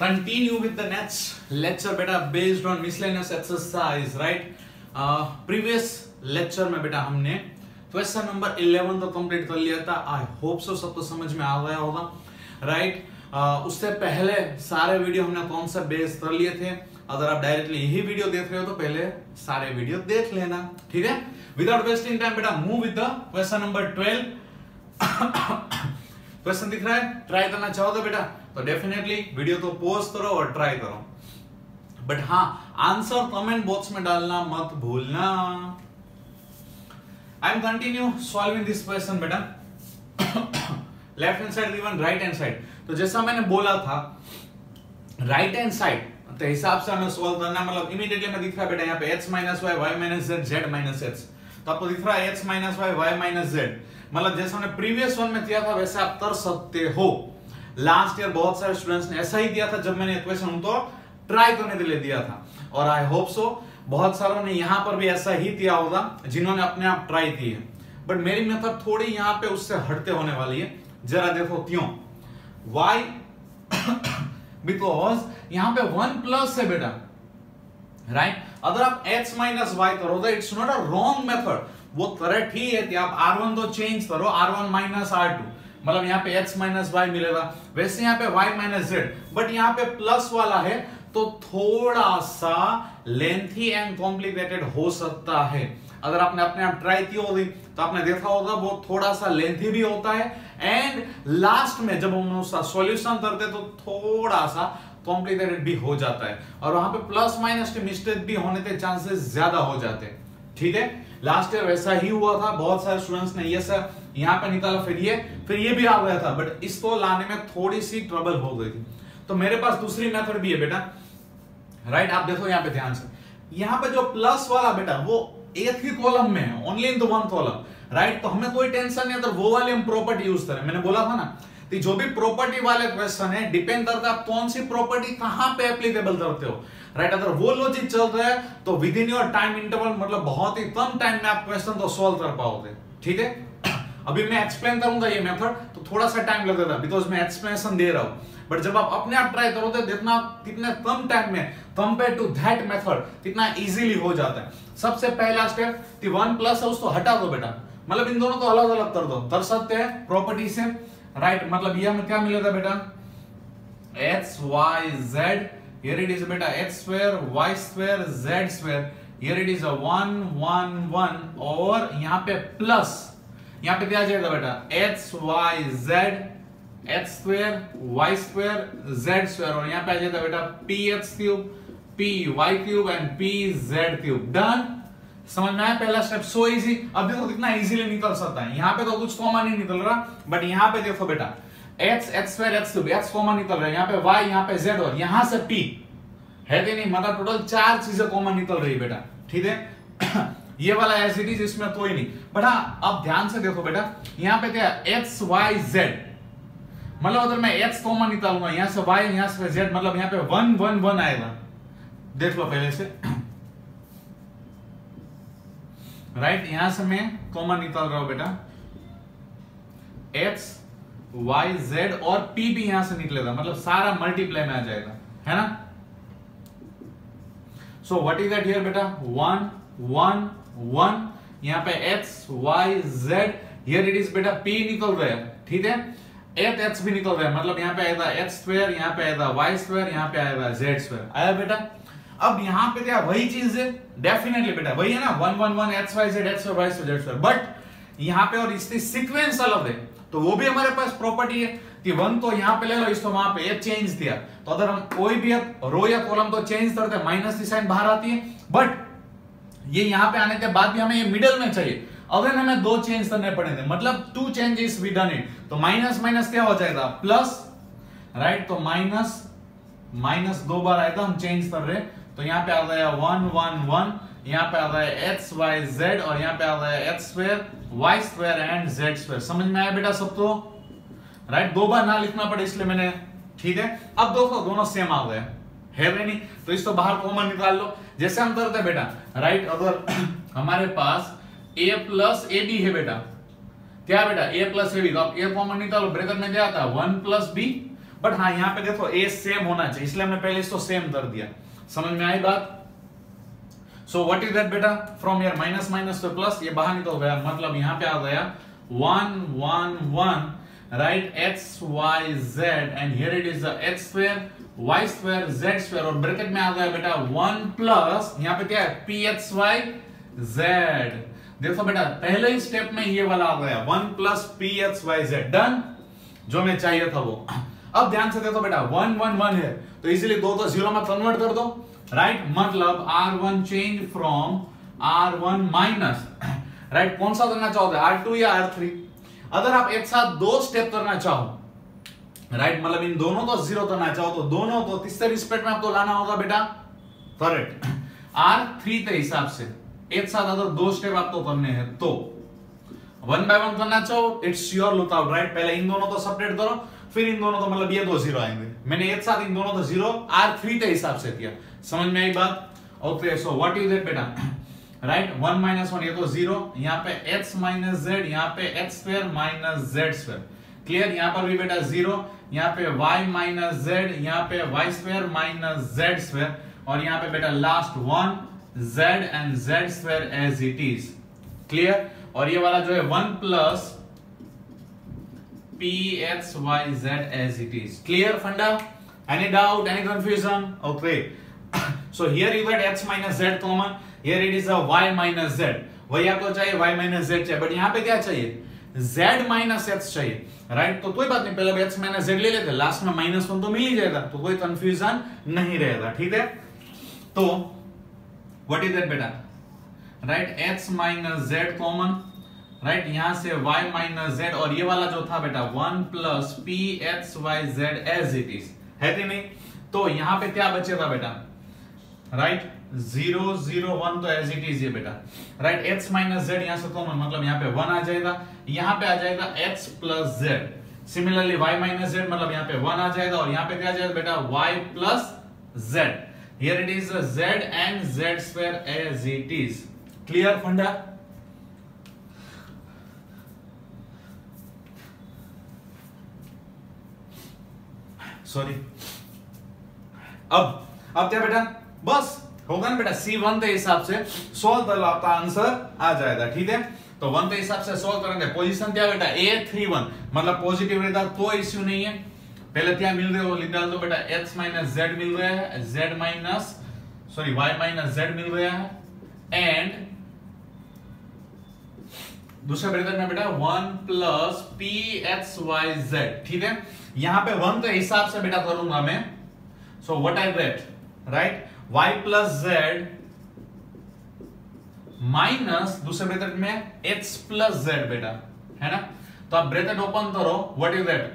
Continue with the next lecture बेटा based on miscellaneous exercise, right? Previous lecture में बेटा हमने क्वेश्चन नंबर 11 तो कंप्लीट कर लिया था. आई होप सो सब तो समझ में आ गया होगा, राइट? उससे पहले सारे वीडियो हमने कौन सा बेस कर लिए थे. अगर आप डायरेक्टली यही वीडियो देख रहे हो तो पहले सारे वीडियो देख लेना, ठीक है? विदाउट वेस्टिंग टाइम बेटा move with the question number 12. Question दिख रहा है? ट्राई करना चाहो तो बेटा तो डेफिनेटली वीडियो तो पॉज करो और ट्राई करो, बट हाँ आंसर कमेंट बॉक्स में डालना मत भूलना. I am continue solving this question बेटा. Left hand side given, right hand side. तो जैसा मैंने बोला था राइट हैंड साइड तो हिसाब से हमें सोल्व करना, मतलब इमीडिएटली में दिख रहा है बेटा यहाँ पे x minus y y minus z z minus x. तो आपको दिख रहा है x minus y y minus z, मतलब जैसा हमने प्रीवियस वन में किया था वैसे आप कर सकते हो. लास्ट ईयर बहुत सारे स्टूडेंट्स ने ऐसा ही दिया था जब मैंने क्वेश्चन उनको ट्राई करने के लिए दिया था, और आई होप सो बहुत सारों ने यहाँ पर भी ऐसा ही दिया होगा जिन्होंने अपने आप ट्राई की है. बट मेरी मेथड थोड़ी यहाँ पे उससे हटते होने वाली है. जरा देखो क्यों. वाई बिकॉज यहाँ पे 1 प्लस है बेटा, राइट? अगर आप x माइनस वाई करो तो it's not a wrong method. वो करेक्ट ही है कि आप r1 तो चेंज करो, r1 माइनस r2, मतलब यहाँ पे x माइनस वाई मिलेगा. वैसे यहाँ पे y माइनस जेड, बट यहाँ पे प्लस वाला है तो थोड़ा सा लेंथी एंड कॉम्प्लिकेटेड हो सकता है. अगर आपने अपने आप ट्राई की होगी तो आपने देखा होगा वो थोड़ा सा लेंथी भी होता है, एंड लास्ट में जब हम उसका सॉल्यूशन करते हैं तो थोड़ा सा कॉम्प्लिकेटेड भी हो जाता है, और वहां पे प्लस माइनस के मिस्टेक भी होने के चांसेस ज्यादा हो जाते हैं, ठीक है? लास्ट ईयर वैसा ही हुआ था. बहुत सारे स्टूडेंट्स ने ये सर यहाँ पे निकाला, फिर ये भी आ गया था, बट इसको लाने में थोड़ी सी ट्रबल हो गई थी. तो मेरे पास दूसरी मेथड भी है बेटा, राइट? आप देखो यहाँ पे ध्यान से, यहाँ पे जो प्लस वाला बेटा वो एक ही कॉलम में है, only in the one column, right? तो हमें कोई टेंशन नहीं अगर वो वाली हम प्रॉपर्टी यूज करें. मैंने बोला था ना कि जो भी प्रॉपर्टी वाले क्वेश्चन है डिपेंड करता है आप कौन सी प्रॉपर्टी कहां पे एप्लीकेबल करते हो, राइट? अगर वो लॉजिक चल रहा है तो with in your time interval, मतलब बहुत ही कम टाइम में आप क्वेश्चन तो सॉल्व कर पाओगे, ठीक है? अभी मैं एक्सप्लेन करूंगा ये मेथड तो थोड़ा सा टाइम लगेगा बिकॉज मैं एक्सप्लेनेशन दे रहा हूं, बट जब आप अपने आप ट्राई करोगे देखना कितने कम टाइम में कंपेयर टू दैट मेथड कितना इजीली हो जाता है. सबसे पहला स्टेप कि 1 प्लस है उसको हटा दो बेटा, मतलब इन दोनों को अलग अलग कर दो. कर सकते हैं प्रॉपर्टी से, राइट? मतलब ये हमें क्या मिलेगा बेटा, x y z, here it is बेटा x square y square z square, here it is a 1 1 1, और यहाँ पे प्लस, यहाँ पे क्या जाएगा बेटा x y z x square y square z square, और यहाँ पे आ जाएगा बेटा px cube py cube and pz cube. Done? समझ में आया पहला स्टेप? So easy. अब देखो कितना इजीली निकल सकता है. यहाँ पे तो कुछ कॉमन नहीं निकल रहा, बट यहाँ पे देखो बेटा x x square x cube x common निकल रहा है, यहाँ पे y, यहाँ पे z, और यहाँ से p है कि नहीं, मतलब टोटल 4 चीजें कॉमन निकल रही है बेटा, ठीक है? ये वाला एज इट इज, इसमें कोई नहीं. बट हाँ अब ध्यान से देखो बेटा यहाँ पे क्या x y z, मतलब अगर मैं x कॉमन निकालूंगा यहाँ से y यहाँ से z, मतलब यहाँ पे 1 1 1 आएगा. देख लो पहले से, राइट? यहां से मैं कॉमन निकाल रहा हूं बेटा x y z, और p भी यहां से निकलेगा, मतलब सारा मल्टीप्लाई में आ जाएगा, है ना? So what is that here बेटा 1 1 1, यहां पे x y z, here it is बेटा p निकल रहा है, ठीक है? 8x भी निकल रहा है, मतलब यहां पे आएगा x स्क्वायर, यहां पे आएगा y स्क्वायर, यहां पे आएगा z स्क्वायर. आया बेटा? अब यहाँ पे क्या वही चीज है, डेफिनेटली बेटा वही है ना, 1 1 1 x y z x y z z, but यहाँ पे और इसकी सीक्वेंस अलग है. तो वो भी हमारे पास प्रॉपर्टी है कि 1 तो यहाँ पे ले लो, इसको वहां पे चेंज दिया, तो अगर हम कोई भी रो या कॉलम तो चेंज करते हैं माइनस की साइन बाहर आती है, बट ये यहाँ पे आने के बाद भी हमें ये मिडल में चाहिए. अगर हमें 2 चेंज करने पड़ेंगे, मतलब 2 चेंजेस वी डन इट, तो माइनस माइनस क्या हो जाएगा प्लस, राइट? तो माइनस माइनस 2 बार आएगा, हम चेंज कर रहे हैं, तो यहाँ पे आ गया 1 1 1, यहाँ पे आ गया x y z, और यहाँ पे आ गया x square y square and z square. समझ में आया बेटा सबको, राइट? 2 बार ना लिखना पड़े इसलिए मैंने, ठीक है? अब देखो दोनों सेम आ गए, है भी नहीं, तो इसको बाहर कॉमन निकाल लो जैसे हम करते हैं बेटा, राइट? अगर हमारे पास a प्लस ए बी है बेटा, क्या बेटा a प्लस ए बी, तो आप a कॉमन निकालो, ब्रैकेट में क्या आता है 1 प्लस बी, बट हाँ यहाँ पे देखो ए सेम होना चाहिए, इसलिए हमने पहले इसको सेम कर दिया। समझ में आई बात? सो व्हाट इज दैट बेटा? From here minus minus to plus, ये बाहर निकल गया, मतलब यहाँ पे आ गया 1 1 1, right, x y z and here it is the x square y square z square, और ब्रैकेट में आ गया बेटा 1 प्लस यहाँ पे क्या है pxy z। देखो बेटा पहले ही स्टेप में ये वाला आ गया 1 प्लस pxy z, डन, जो मैं चाहिए था वो। अब ध्यान से देखो बेटा 1 1 1 है तो इजीली दो तो जीरो में कन्वर्ट कर दो, राइट, मतलब r1 change from r1 minus, right, कौन सा करना चाहोगे r2 या r3? अगर आप एक साथ दो स्टेप करना चाहो, राइट, मतलब इन दोनों को जीरो करना चाहो तो दोनों को तीसरे रिस्पेक्ट में आपको लाना होगा बेटा, करेक्ट, r3 के हिसाब से एक साथ अगर दो स्टेप आपको करने हैं तो 1 बाय 1 करना चाहो it's your look out, right, पहले इन दोनों को सेपरेट करो फिर इन दोनों को, मतलब ये दो जीरो आएंगे, मैंने एक साथ इन दोनों को जीरो r3 के हिसाब से किया। समझ में आई बात? Okay, so what is it बेटा, राइट, 1 माइनस 1 ये तो जीरो, यहाँ पे x माइनस जेड, यहाँ पे x square minus Z square, clear, यहाँ पर भी बेटा जीरो, यहाँ पे y माइनस जेड, यहाँ पे y square minus Z square, और यहाँ पे बेटा last 1 z and z square as it is, clear, और ये वाला जो है 1 plus pxyz as it is, clear funda? Any doubt, any confusion? Okay, so here you got x minus z common, here it is a y minus z, वही आपको चाहिए y minus z चाहिए, but यहाँ पे क्या चाहिए z minus x चाहिए, right, तो कोई बात नहीं, पहले x minus z ले लेते, लास्ट में माइनस 1 तो मिल ही जाएगा, तो कोई कंफ्यूजन नहीं रहेगा, ठीक है। तो व्हाट इज दैट बेटा, right, x minus z common, right, यहां से y माइनस z, और ये वाला जो था बेटा 1 plus pxyz as it is, है कि नहीं? तो यहां पे क्या बचेगा बेटा, राइट, 0 0 1 तो एज इट इज ये बेटा, राइट, x माइनस z यहां से कॉमन, मतलब यहां पे 1 आ जाएगा, यहां पे आ जाएगा x plus z, similarly y minus z मतलब यहां पे 1 आ जाएगा, और यहां पे क्या आ जाएगा बेटा y plus z, here it is z and z square as it is, clear फंडा? सॉरी, अब क्या बेटा, बस होगा ना बेटा, C1 के हिसाब से सोल्व कर लो, आपका आंसर आ जाएगा, ठीक है। तो 1 के हिसाब से सोल्व करेंगे, पोजीशन क्या बेटा A31, मतलब पॉजिटिव रहता तो इश्यू नहीं है, पहले क्या मिल रहे हो लिख डाल दो बेटा, x माइनस z मिल रहा है, z minus sorry y minus z मिल रहा है, एंड दूसरे ब्रैकेट में बेटा 1 प्लस pxyz, ठीक है। यहां पे 1 के हिसाब से बेटा करूंगा मैं, so what I get, right, y plus z minus दूसरे ब्रैकेट में x प्लस z बेटा, है ना, तो आप ब्रैकेट ओपन करो, व्हाट इज दैट,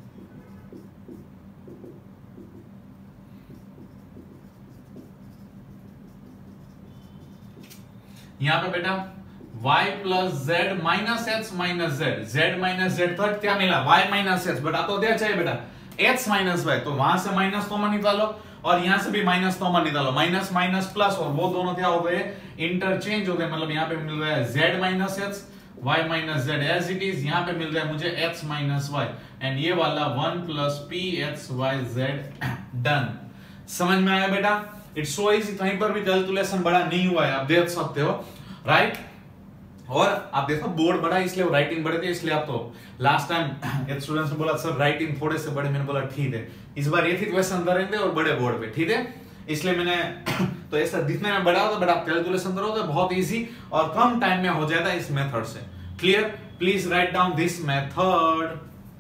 यहां पे बेटा y plus z minus x minus z minus z तक क्या मिला y माइनस x, बट आपको क्या चाहिए बेटा x माइनस y, तो वहां से माइनस कॉमन निकालो और यहां से भी माइनस कॉमन निकालो, माइनस माइनस प्लस, और वो दोनों क्या हो गए इंटरचेंज हो गए, मतलब यहां पे मिल रहा है z minus x y minus z as it is, यहां पे मिल रहा है मुझे x माइनस y, एंड ये वाला 1 प्लस pxyz, डन। समझ में आया बेटा? इट्स सो इजी, कहीं पर भी कैलकुलेशन बड़ा नहीं हुआ है, आप देख सकते हो, राइट, और आप देखो बोर्ड बड़ा इसलिए राइटिंग बड़े थे, इसलिए आप तो लास्ट टाइम एक स्टूडेंट्स ने बोला सर राइटिंग थोड़े से बड़े, मैंने बोला ठीक है, इस बार एक ही क्वेश्चन करेंगे और बड़े बोर्ड पे, ठीक है, इसलिए मैंने तो ऐसा दिखने में बड़ा होता, बट आप कैलकुलेशन करोगे बहुत इजी और कम टाइम में हो जाता है इस मेथड से, clear? Please write down this method.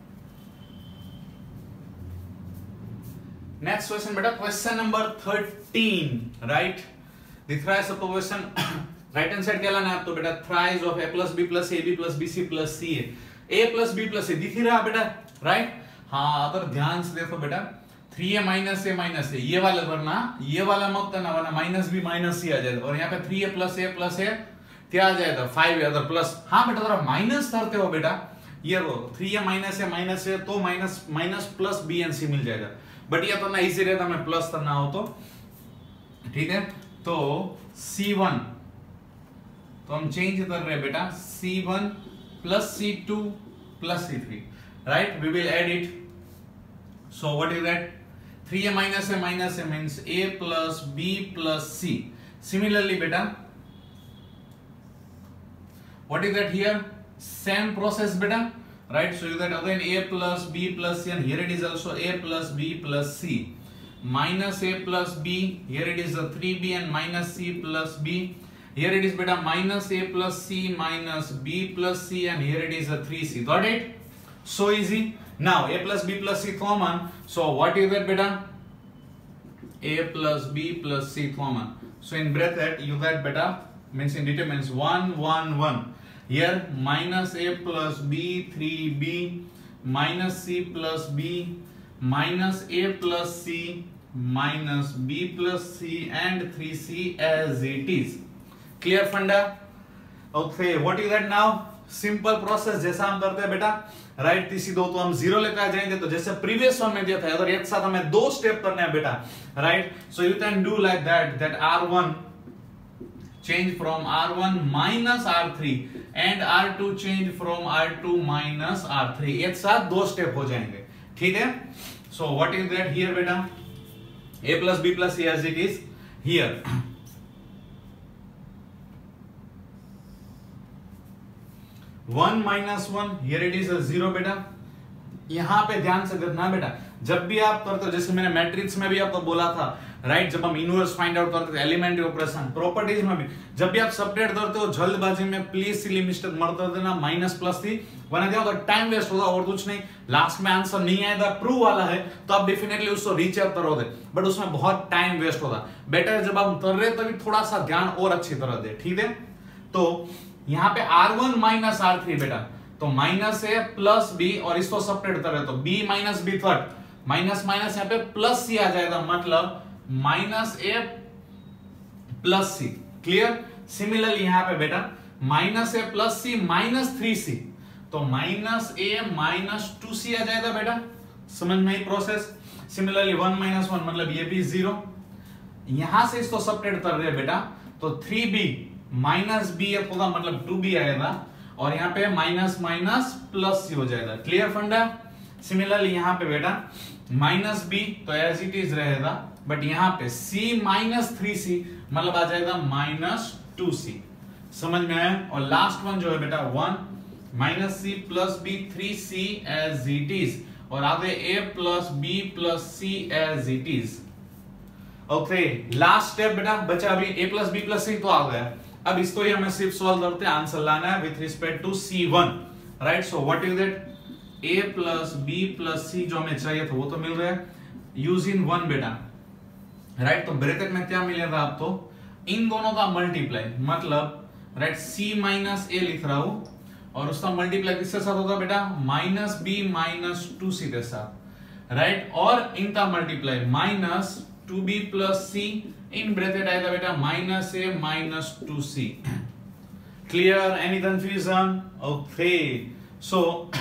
Next question बेटा, क्वेश्चन नंबर 13, राइट, दिख रहा है सबको क्वेश्चन, राइट हैंड साइड क्या लाना है आपको बेटा, thrice of a plus b plus ab plus bc plus ca, a plus b plus a दिख ही रहा बेटा, राइट, हाँ, अगर ध्यान से देखो बेटा 3a माइनस a ये वाला करना, ये वाला मत करना वरना माइनस b माइनस c आ जाएगा, और यहाँ पे 3a प्लस a क्या आ जाएगा 5a, अगर प्लस, हाँ बेटा अगर माइनस करते हो बेटा, ये 3a माइनस a तो minus plus b and c मिल जाएगा, बट ये करना इजी रहता मैं प्लस करना हो तो, ठीक है, तो c1 तो हम चेंज कर रहे हैं बेटा c1 plus c2 plus c3, right, we will add it, So what is that? 3a minus a means a plus b plus c. Similarly beta, what is that here? Same process beta, right? So you get again a plus b plus c, and here it is also a plus b plus c. Minus a plus b, here it is a 3b and minus c plus b. Here it is beta minus a plus c minus b plus c, and here it is a 3c. Got it? So easy. Now a plus b plus c common. So what is that beta? A plus b plus c common. So in bracket you get beta means in determinants 1 1 1. Here minus a plus b 3b minus c plus b minus a plus c minus b plus c and 3c as it is. Clear फंडा? Okay, what is that now? Simple process जैसा हम करते हैं बेटा, right? तीसरी दो तो हम जीरो लेकर आ जाएंगे, तो जैसे प्रीवियस वन में दिया था, अगर एक साथ हमें दो स्टेप करने हैं बेटा, right? So you can do like that R1 change from R1 minus R3 and R2 change from R2 minus R3. एक साथ दो स्टेप हो जाएंगे, ठीक है? So what is that here बेटा? A plus B plus C as it is here. 1 minus 1, here it is a 0 बेटा. यहां पे ध्यान से देखना बेटा, जब भी आप करते हो, जैसे मैंने मैट्रिक्स में भी आपको बोला था, राइट? जब हम इनवर्स फाइंड आउट करते थे, एलिमेंट्री ऑपरेशन, प्रॉपर्टीज में भी, जब भी आप सेपरेट करते हो, जल्दबाजी में प्लीज सिली मिस्टेक मत कर देना, माइनस प्लस थी, वरना क्या होगा, टाइम वेस्ट होगा और कुछ नहीं. लास्ट में आंसर नहीं आएगा, प्रूव वाला है, तो आप डेफिनेटली उसको रीचेक करोगे, बट उसमें बहुत टाइम वेस्ट होगा. बेटर जब आप कर रहे तभी थोड़ा सा ध्यान और अच्छी तरह दे, ठीक है? तो यहाँ पे R1 माइनस R3 बेटा, तो माइनस ए प्लस बी, और इसको सेपरेट कर रहे तो b minus B third, minus minus यहाँ पे प्लस सी आ जाएगा, मतलब minus A plus C. Clear? Similarly यहाँ पे बेटा minus A plus C minus 3c, तो माइनस ए माइनस 2c आ जाएगा बेटा. समझ में ही प्रोसेस? सिमिलरली 1 माइनस 1 मतलब ये भी 0. यहां से इसको सेपरेट कर रहे हैं बेटा, तो 3b माइनस बी होगा, मतलब 2b आएगा, और यहाँ पे माइनस माइनस प्लस सी हो जाएगा. क्लियर फंडा? सिमिलरली यहाँ पे बेटा माइनस बी तो एज इट इज रहेगा, बट यहाँ पे c माइनस 3c मतलब आ जाएगा माइनस 2c. समझ में आया? और लास्ट वन जो है बेटा 1 minus c plus B 3c as it is, और आगे a plus b plus c as it is. Okay, last step बेटा बचा अभी a plus b plus c तो आ गया. अब इसको ही हमें सिर्फ सॉल्व करते हैं, आंसर लाना है with respect to C1, right? So what is that? A plus B plus C जो हमें चाहिए था वो तो मिल रहा है, यूजिंग 1 बेटा, राइट? तो ब्रैकेट में क्या मिलेगा आपको? इन दोनों का मल्टीप्लाई, मतलब राइट C माइनस A लिख रहा हूं, और उसका मल्टीप्लाई किसके साथ होगा बेटा? माइनस B माइनस 2C के साथ, राइट? और इनका multiply minus 2B plus C, in bracket आएगा बेटा minus A minus 2C. Clear? Any confusion? Okay, so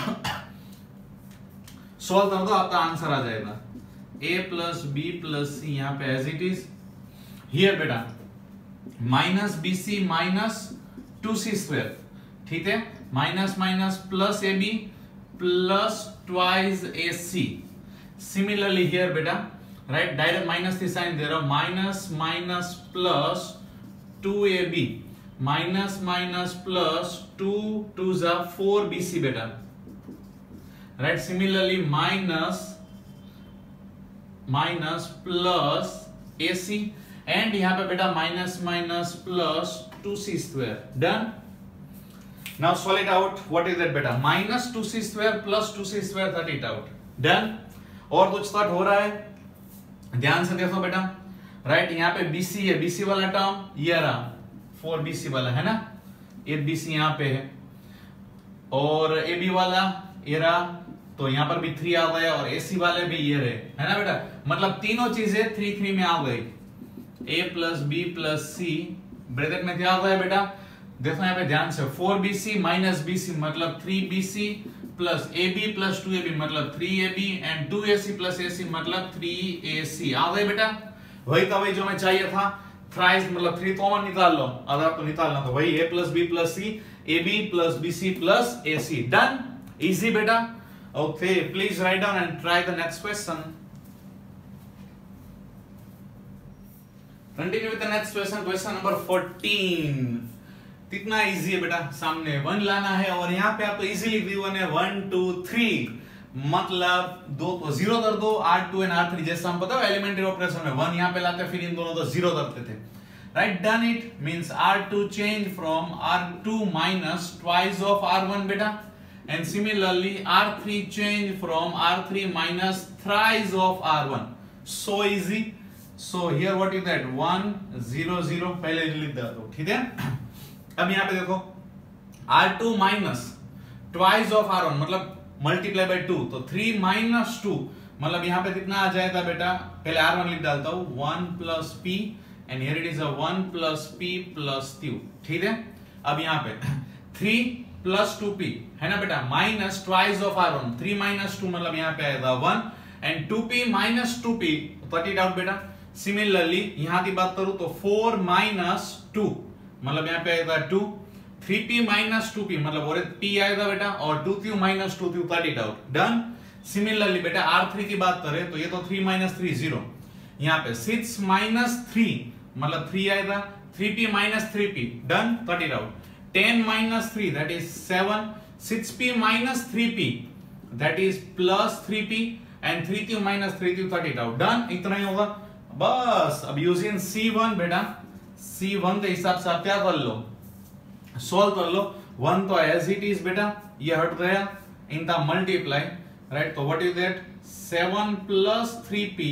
solve कर दो, आपका आंसर आ जाएगा A plus B plus C, यहाँ पे एज इट इज. हियर बेटा minus BC minus 2C square, ठीक है? Minus minus plus AB plus twice AC. Similarly here बेटा, राइट? डायरेक्ट माइनस की साइन दे रहा हूं, minus minus plus 2AB minus minus plus 2 2 जा 4BC बेटा, राइट? सिमिलरली minus minus plus AC, and यहां पे बेटा minus minus plus 2C square. Done? Now solve it out. What is that बेटा? Minus 2C square plus 2C square, that it out. Done? और कुछ स्टार्ट हो रहा है? ध्यान से देखो बेटा, राइट? यहाँ पे BC है, BC वाला टर्म ये रहा, 4BC वाला है ना, 8BC यहाँ पे है, और AB वाला ये रहा, तो यहाँ पर भी 3 आ गया, और AC वाले भी ये रहे, है ना बेटा? मतलब तीनों चीजें 3 3 में आ गई. A plus B plus C, bracket में क्या आ गया बेटा? देखो यहाँ पे ध्यान से, 4BC माइनस BC मतलब 3BC plus AB plus 2AB मतलब 3AB, and 2AC plus AC मतलब 3AC. आ गए बेटा? वही का वही जो हमें चाहिए था. थ्राइस मतलब 3 कॉमन निकाल लो, अगर आपको निकालना तो वही A plus B plus C, AB plus BC plus AC. Done? Easy बेटा. Okay, please write down and try the next question. Continue with the next question. Question number 14. कितना इजी है बेटा, सामने 1 लाना है और यहाँ पे आप तो इजीली V1 है 1 2 3, मतलब दो तो जीरो कर दो, R2 and R3 जैसा हम पता है एलिमेंट्री ऑपरेशन में 1 यहाँ पे लाते फिर इन दोनों तो जीरो करते थे, right. Done it means R2 change from R2 minus twice of R1 बेटा, and similarly R3 change from R3 minus thrice of R1. So easy. So here what is that 1 0 0 पहले लिख दो, ठीक है. अब यहाँ पे देखो R2 minus twice of R1 मतलब मल्टीप्लाई बाय 2, तो 3 माइनस 2 मतलब यहाँ पे कितना आ जाएगा बेटा, पहले R1 लिख डालता हूँ 1 plus P and here it is a 1 plus P plus 2, ठीक है. अब यहाँ पे 3 प्लस 2P है ना बेटा, minus twice of R1, 3 minus 2 मतलब यहाँ पे आएगा 1 एंड 2P minus 2P, cut it out बेटा. सिमिलरली यहाँ की बात करूं तो 4 माइनस 2 मतलब यहाँ पे आएगा 2, 3P माइनस 2P मतलब और P आएगा बेटा, और 2Q minus 2Q, cut it out. Done. Similarly बेटा R3 की बात करें तो ये तो 3 माइनस 3 0, यहाँ पे 6 माइनस 3 मतलब 3 आएगा, 3P minus 3P, done, cut it out. 10 minus 3 that is 7, 6P minus 3P that is plus 3P and 3Q minus 3Q, cut it out. Done. इतना ही होगा बस. अब यूजिंग C1 बेटा, C1 के हिसाब से आप क्या कर लो, सोल्व कर लो. 1 तो एज इट इज बेटा, ये हट गया, इनका मल्टीप्लाई, राइट. तो what is that 7 plus 3P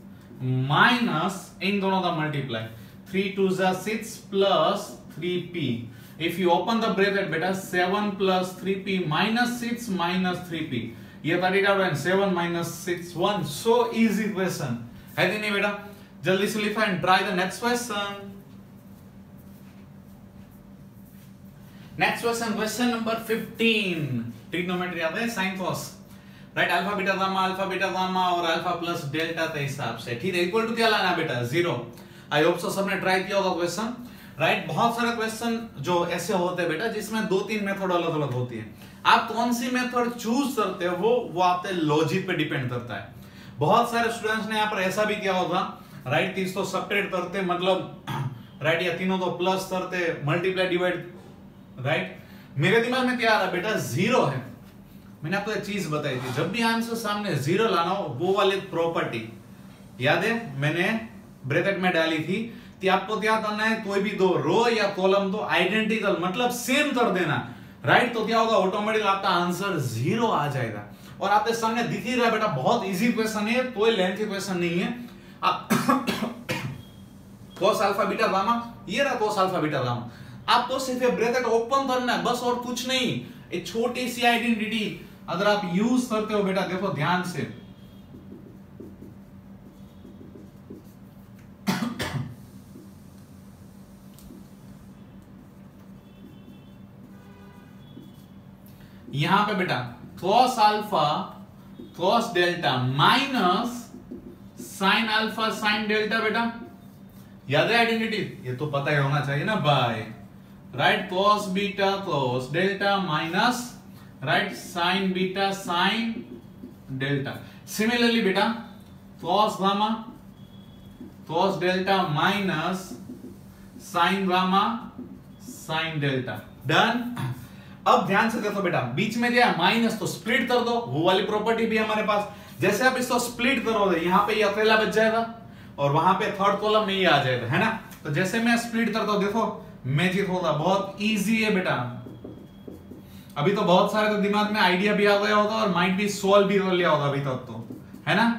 minus इन दोनों का multiply, 3 2 6 plus 3P. If you open the bracket बेटा 7 plus 3P minus 6 minus 3P, ये cut it out and 7 minus 6 1. So easy question है कि नहीं बेटा. जल्दी से लिखो and try the next question. Next question, question number 15. Trigonometry आता है, sine cos, right. Alpha beta gamma और अल्फा प्लस डेल्टा के हिसाब से, ठीक है. इक्वल टू क्या लाना है बेटा 0. आई होप सो सबने ट्राई किया होगा क्वेश्चन, राइट. बहुत सारे क्वेश्चन जो ऐसे होते हैं बेटा जिसमें 2-3 मेथड अलग अलग होती है. आप कौन सी मेथड चूज करते हो वो आपके लॉजिक पे डिपेंड करता है. बहुत सारे स्टूडेंट्स ने यहाँ पर ऐसा भी किया होगा, राइट. इसको सब्ट्रैक्ट करते मतलब राइट, या तीनों तो प्लस करते, मल्टीप्लाई डिवाइड, राइट. मेरे दिमाग में क्या आ रहा बेटा 0 है. मैंने आपको एक चीज बताई थी, जब भी आंसर सामने 0 लाना हो वो वाली प्रॉपर्टी याद है मैंने ब्रैकेट में डाली थी कि आपको क्या करना है, कोई भी दो रो या कॉलम तो आइडेंटिकल मतलब सेम कर देना, राइट. तो क्या होगा, ऑटोमेटिक आपका आंसर 0 आ जाएगा. और आपके सामने दिख ही रहा है बेटा, बहुत इजी क्वेश्चन है, कोई लेंथी क्वेश्चन नहीं है. cos अल्फा बीटा गामा, ये रहा cos अल्फा बीटा गामा. आपको सिर्फ ब्रैकेट ओपन करना है बस, और कुछ नहीं. एक छोटी सी आइडेंटिटी अगर आप यूज करते हो बेटा, देखो ध्यान से, यहां पे बेटा cos alpha cos delta minus sin alpha sin delta बेटा, याद है आइडेंटिटी, ये तो पता ही होना चाहिए ना by, right. cos beta cos delta minus, right, sin beta sin delta. Similarly बेटा cos gamma cos delta minus sin gamma sin delta. Done. अब ध्यान से देखो बेटा, बीच में क्या है माइनस, तो स्प्लिट कर दो, वो वाली प्रॉपर्टी भी हमारे पास. जैसे आप इसको स्प्लिट करोगे यहाँ पे ये अकेला बच जाएगा और वहां पे थर्ड कॉलम में ये आ जाएगा, है ना. तो जैसे मैं स्प्लिट करता हूं देखो मैजिक होगा, बहुत इजी है बेटा. अभी तो बहुत सारे तो दिमाग में आइडिया भी आ गया होगा और माइंड भी सॉल्व भी कर लिया होगा अभी तक तो, है ना.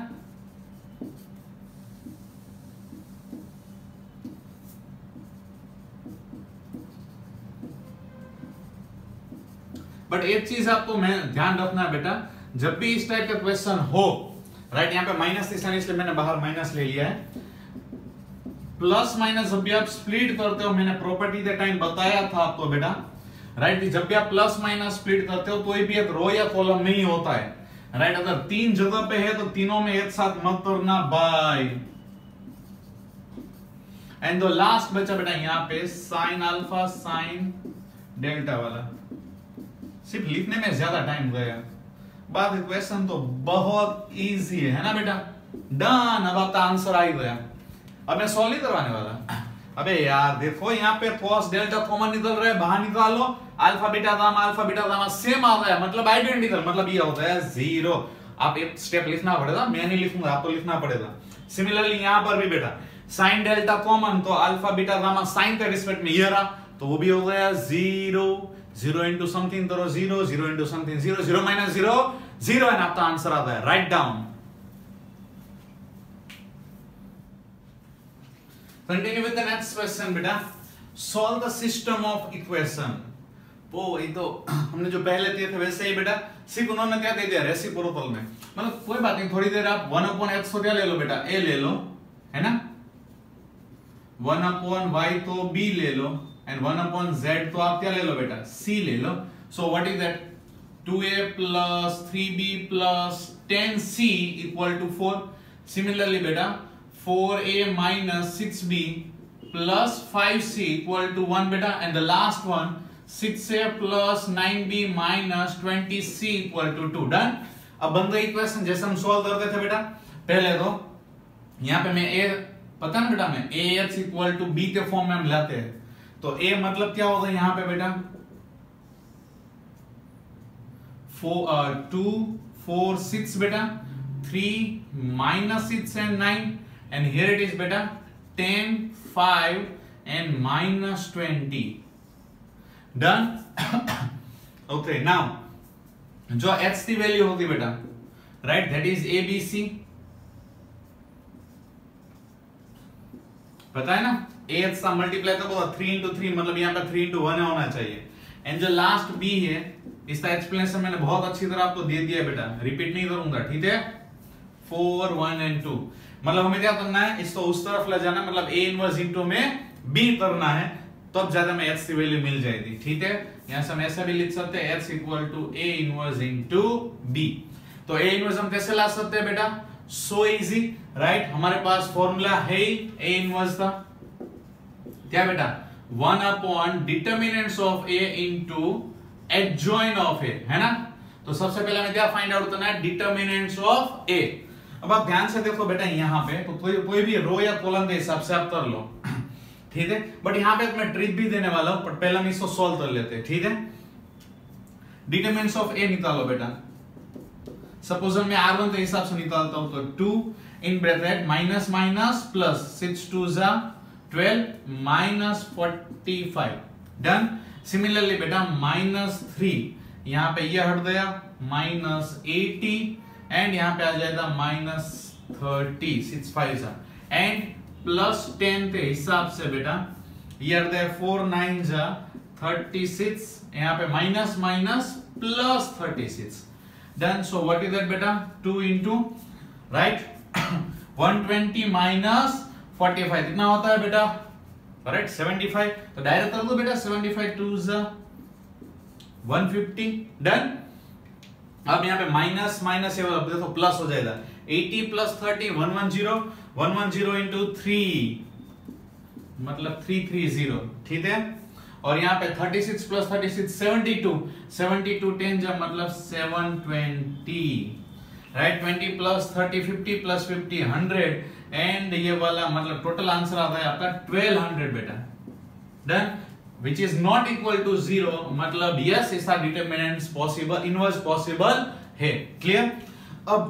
बट एक चीज आपको मैं ध्यान रखना है बेटा, जब भी इस टाइप का क्वेश्चन हो, राइट, यहाँ पे माइनस इसलिए मैंने बाहर माइनस ले लिया है. प्लस माइनस जब भी आप स्प्लिट करते हो, मैंने प्रॉपर्टी के टाइम बताया था आपको बेटा, राइट, जब भी आप प्लस माइनस स्प्लिट करते हो कोई भी एक रो या कॉलम नहीं होता है, राइट. अगर 3 जगह पे है तो तीनों में एक साथ मत करना बाय. एंड द लास्ट बचा बेटा यहाँ पे साइन अल्फा साइन डेल्टा वाला, सिर्फ लिखने में ज्यादा टाइम गया, बात इक्वेशन तो बहुत इजी है ना बेटा। डन, अब आपका आंसर आ ही गया। अब मैं सॉल्व नहीं करवाने वाला। अबे यार देखो यहाँ पे cos डेल्टा कॉमन निकल रहा है, बाहर निकालो अल्फा बीटा गामा सेम आ गया, मतलब आइडेंटिकल, मतलब ये होता है 0। आप एक स्टेप लिखना पड़ेगा, मैं नहीं लिखूंगा, आपको लिखना पड़ेगा। सिमिलरली यहाँ पर भी बेटा साइन डेल्टा कॉमन, तो अल्फा बीटा गामा साइन के रिस्पेक्ट में ये रहा, तो वो भी हो गया 0। 0 इंटू समथिंग करो 0, 0 इंटू समथिंग 0, 0 माइनस 0 0, एंड आपका आंसर आता है। Write down. Continue with the next question बेटा। Solve the system of equation। वो ये तो हमने जो पहले दिए थे वैसे ही बेटा, सिर्फ उन्होंने क्या दे दिया रेसिप्रोकल में, मतलब कोई बात नहीं, थोड़ी देर आप 1/x को क्या ले लो बेटा, a ले लो, है ना, 1/y तो b ले लो, एंड 1/z तो आप क्या ले लो बेटा, c ले लो। So what is that, 2a plus 3b plus 10c equal to 4। Similarly बेटा 4a minus 6b plus 5c equal to 1 बेटा, and the last one 6a plus 9b minus 20c equal to 2। डन। अब बन गई equation जैसे हम solve करते थे बेटा पहले, तो यहाँ पे मैं a पता ना बेटा, मैं ax equal to b के फॉर्म में हम लाते हैं, तो a मतलब क्या होगा यहाँ पे बेटा 2 4 6 बेटा, 3 minus 6 and 9, and here it is beta 10 5 and minus 20। done। okay, now जो x की वैल्यू होगी बेटा, राइट, दैट इज abc, पता है ना, ax का मल्टीप्लाई तो बोला 3 into 3, मतलब यहाँ पे 3 into 1 होना चाहिए, एंड जो लास्ट b है इसका एक्सप्लेनेशन मैंने बहुत अच्छी तरह आपको दे दिया है बेटा, रिपीट नहीं करूंगा, ठीक है। 4 1 and 2, मतलब हमें क्या करना है, इसको उस तरफ ले जाना, मतलब a इनवर्स इनटू में b करना है, तब ज्यादा में x की वैल्यू मिल जाएगी, ठीक है। यहां से हम ऐसा भी लिख सकते हैं x equal to a inverse into b। तो a इनवर्स हम कैसे ला सकते हैं बेटा, सो इजी, राइट, हमारे पास फॉर्मूला है a इनवर्स का, क्या बेटा 1 determinants of a into adjoint of a, है ना। तो सबसे पहले हमें क्या फाइंड आउट करना है, डिटर्मिनेंट्स ऑफ a। अब आप ध्यान से देखो बेटा यहाँ पे, तो कोई भी रो या कॉलम के हिसाब से आप कर लो, ठीक है, बट यहाँ पे मैं ट्रिक भी देने वाला हूं, पर पहले हम इसको सॉल्व कर लेते हैं, ठीक है। डिटरमिनेंट्स ऑफ a निकालो बेटा, सपोज मैं r1 के हिसाब से निकालता हूं, तो 2 in bracket minus minus plus 6 2 जा 12 माइनस 45। डन। सिमिलरली बेटा -3, यहाँ पे ये हट गया -80, एंड यहाँ पे आ जाएगा -30 6 5 जा, एंड +10 के हिसाब से बेटा ये हट गया 4 9 जा 36, यहाँ पे minus minus plus 36। Done. So what is that बेटा, 2 into राइट 120 माइनस 45 कितना होता है बेटा, करेक्ट 75। तो डायरेक्ट कर दो बेटा, 75 2 जा 150। डन। अब यहाँ पे माइनस माइनस देखो प्लस हो जाएगा, 80 प्लस 30 110, 110 into 3 मतलब 330, ठीक है। और यहाँ पे 36 प्लस 36 72, 72 10 जब मतलब 720, राइट, 20 प्लस 30 50 प्लस 50 100, एंड ये वाला मतलब टोटल आंसर आता है आपका 1200 बेटा। डन। which is not equal to 0, मतलब yes इसका डिटरमिनेंट्स पॉसिबल, इनवर्स पॉसिबल है। क्लियर। अब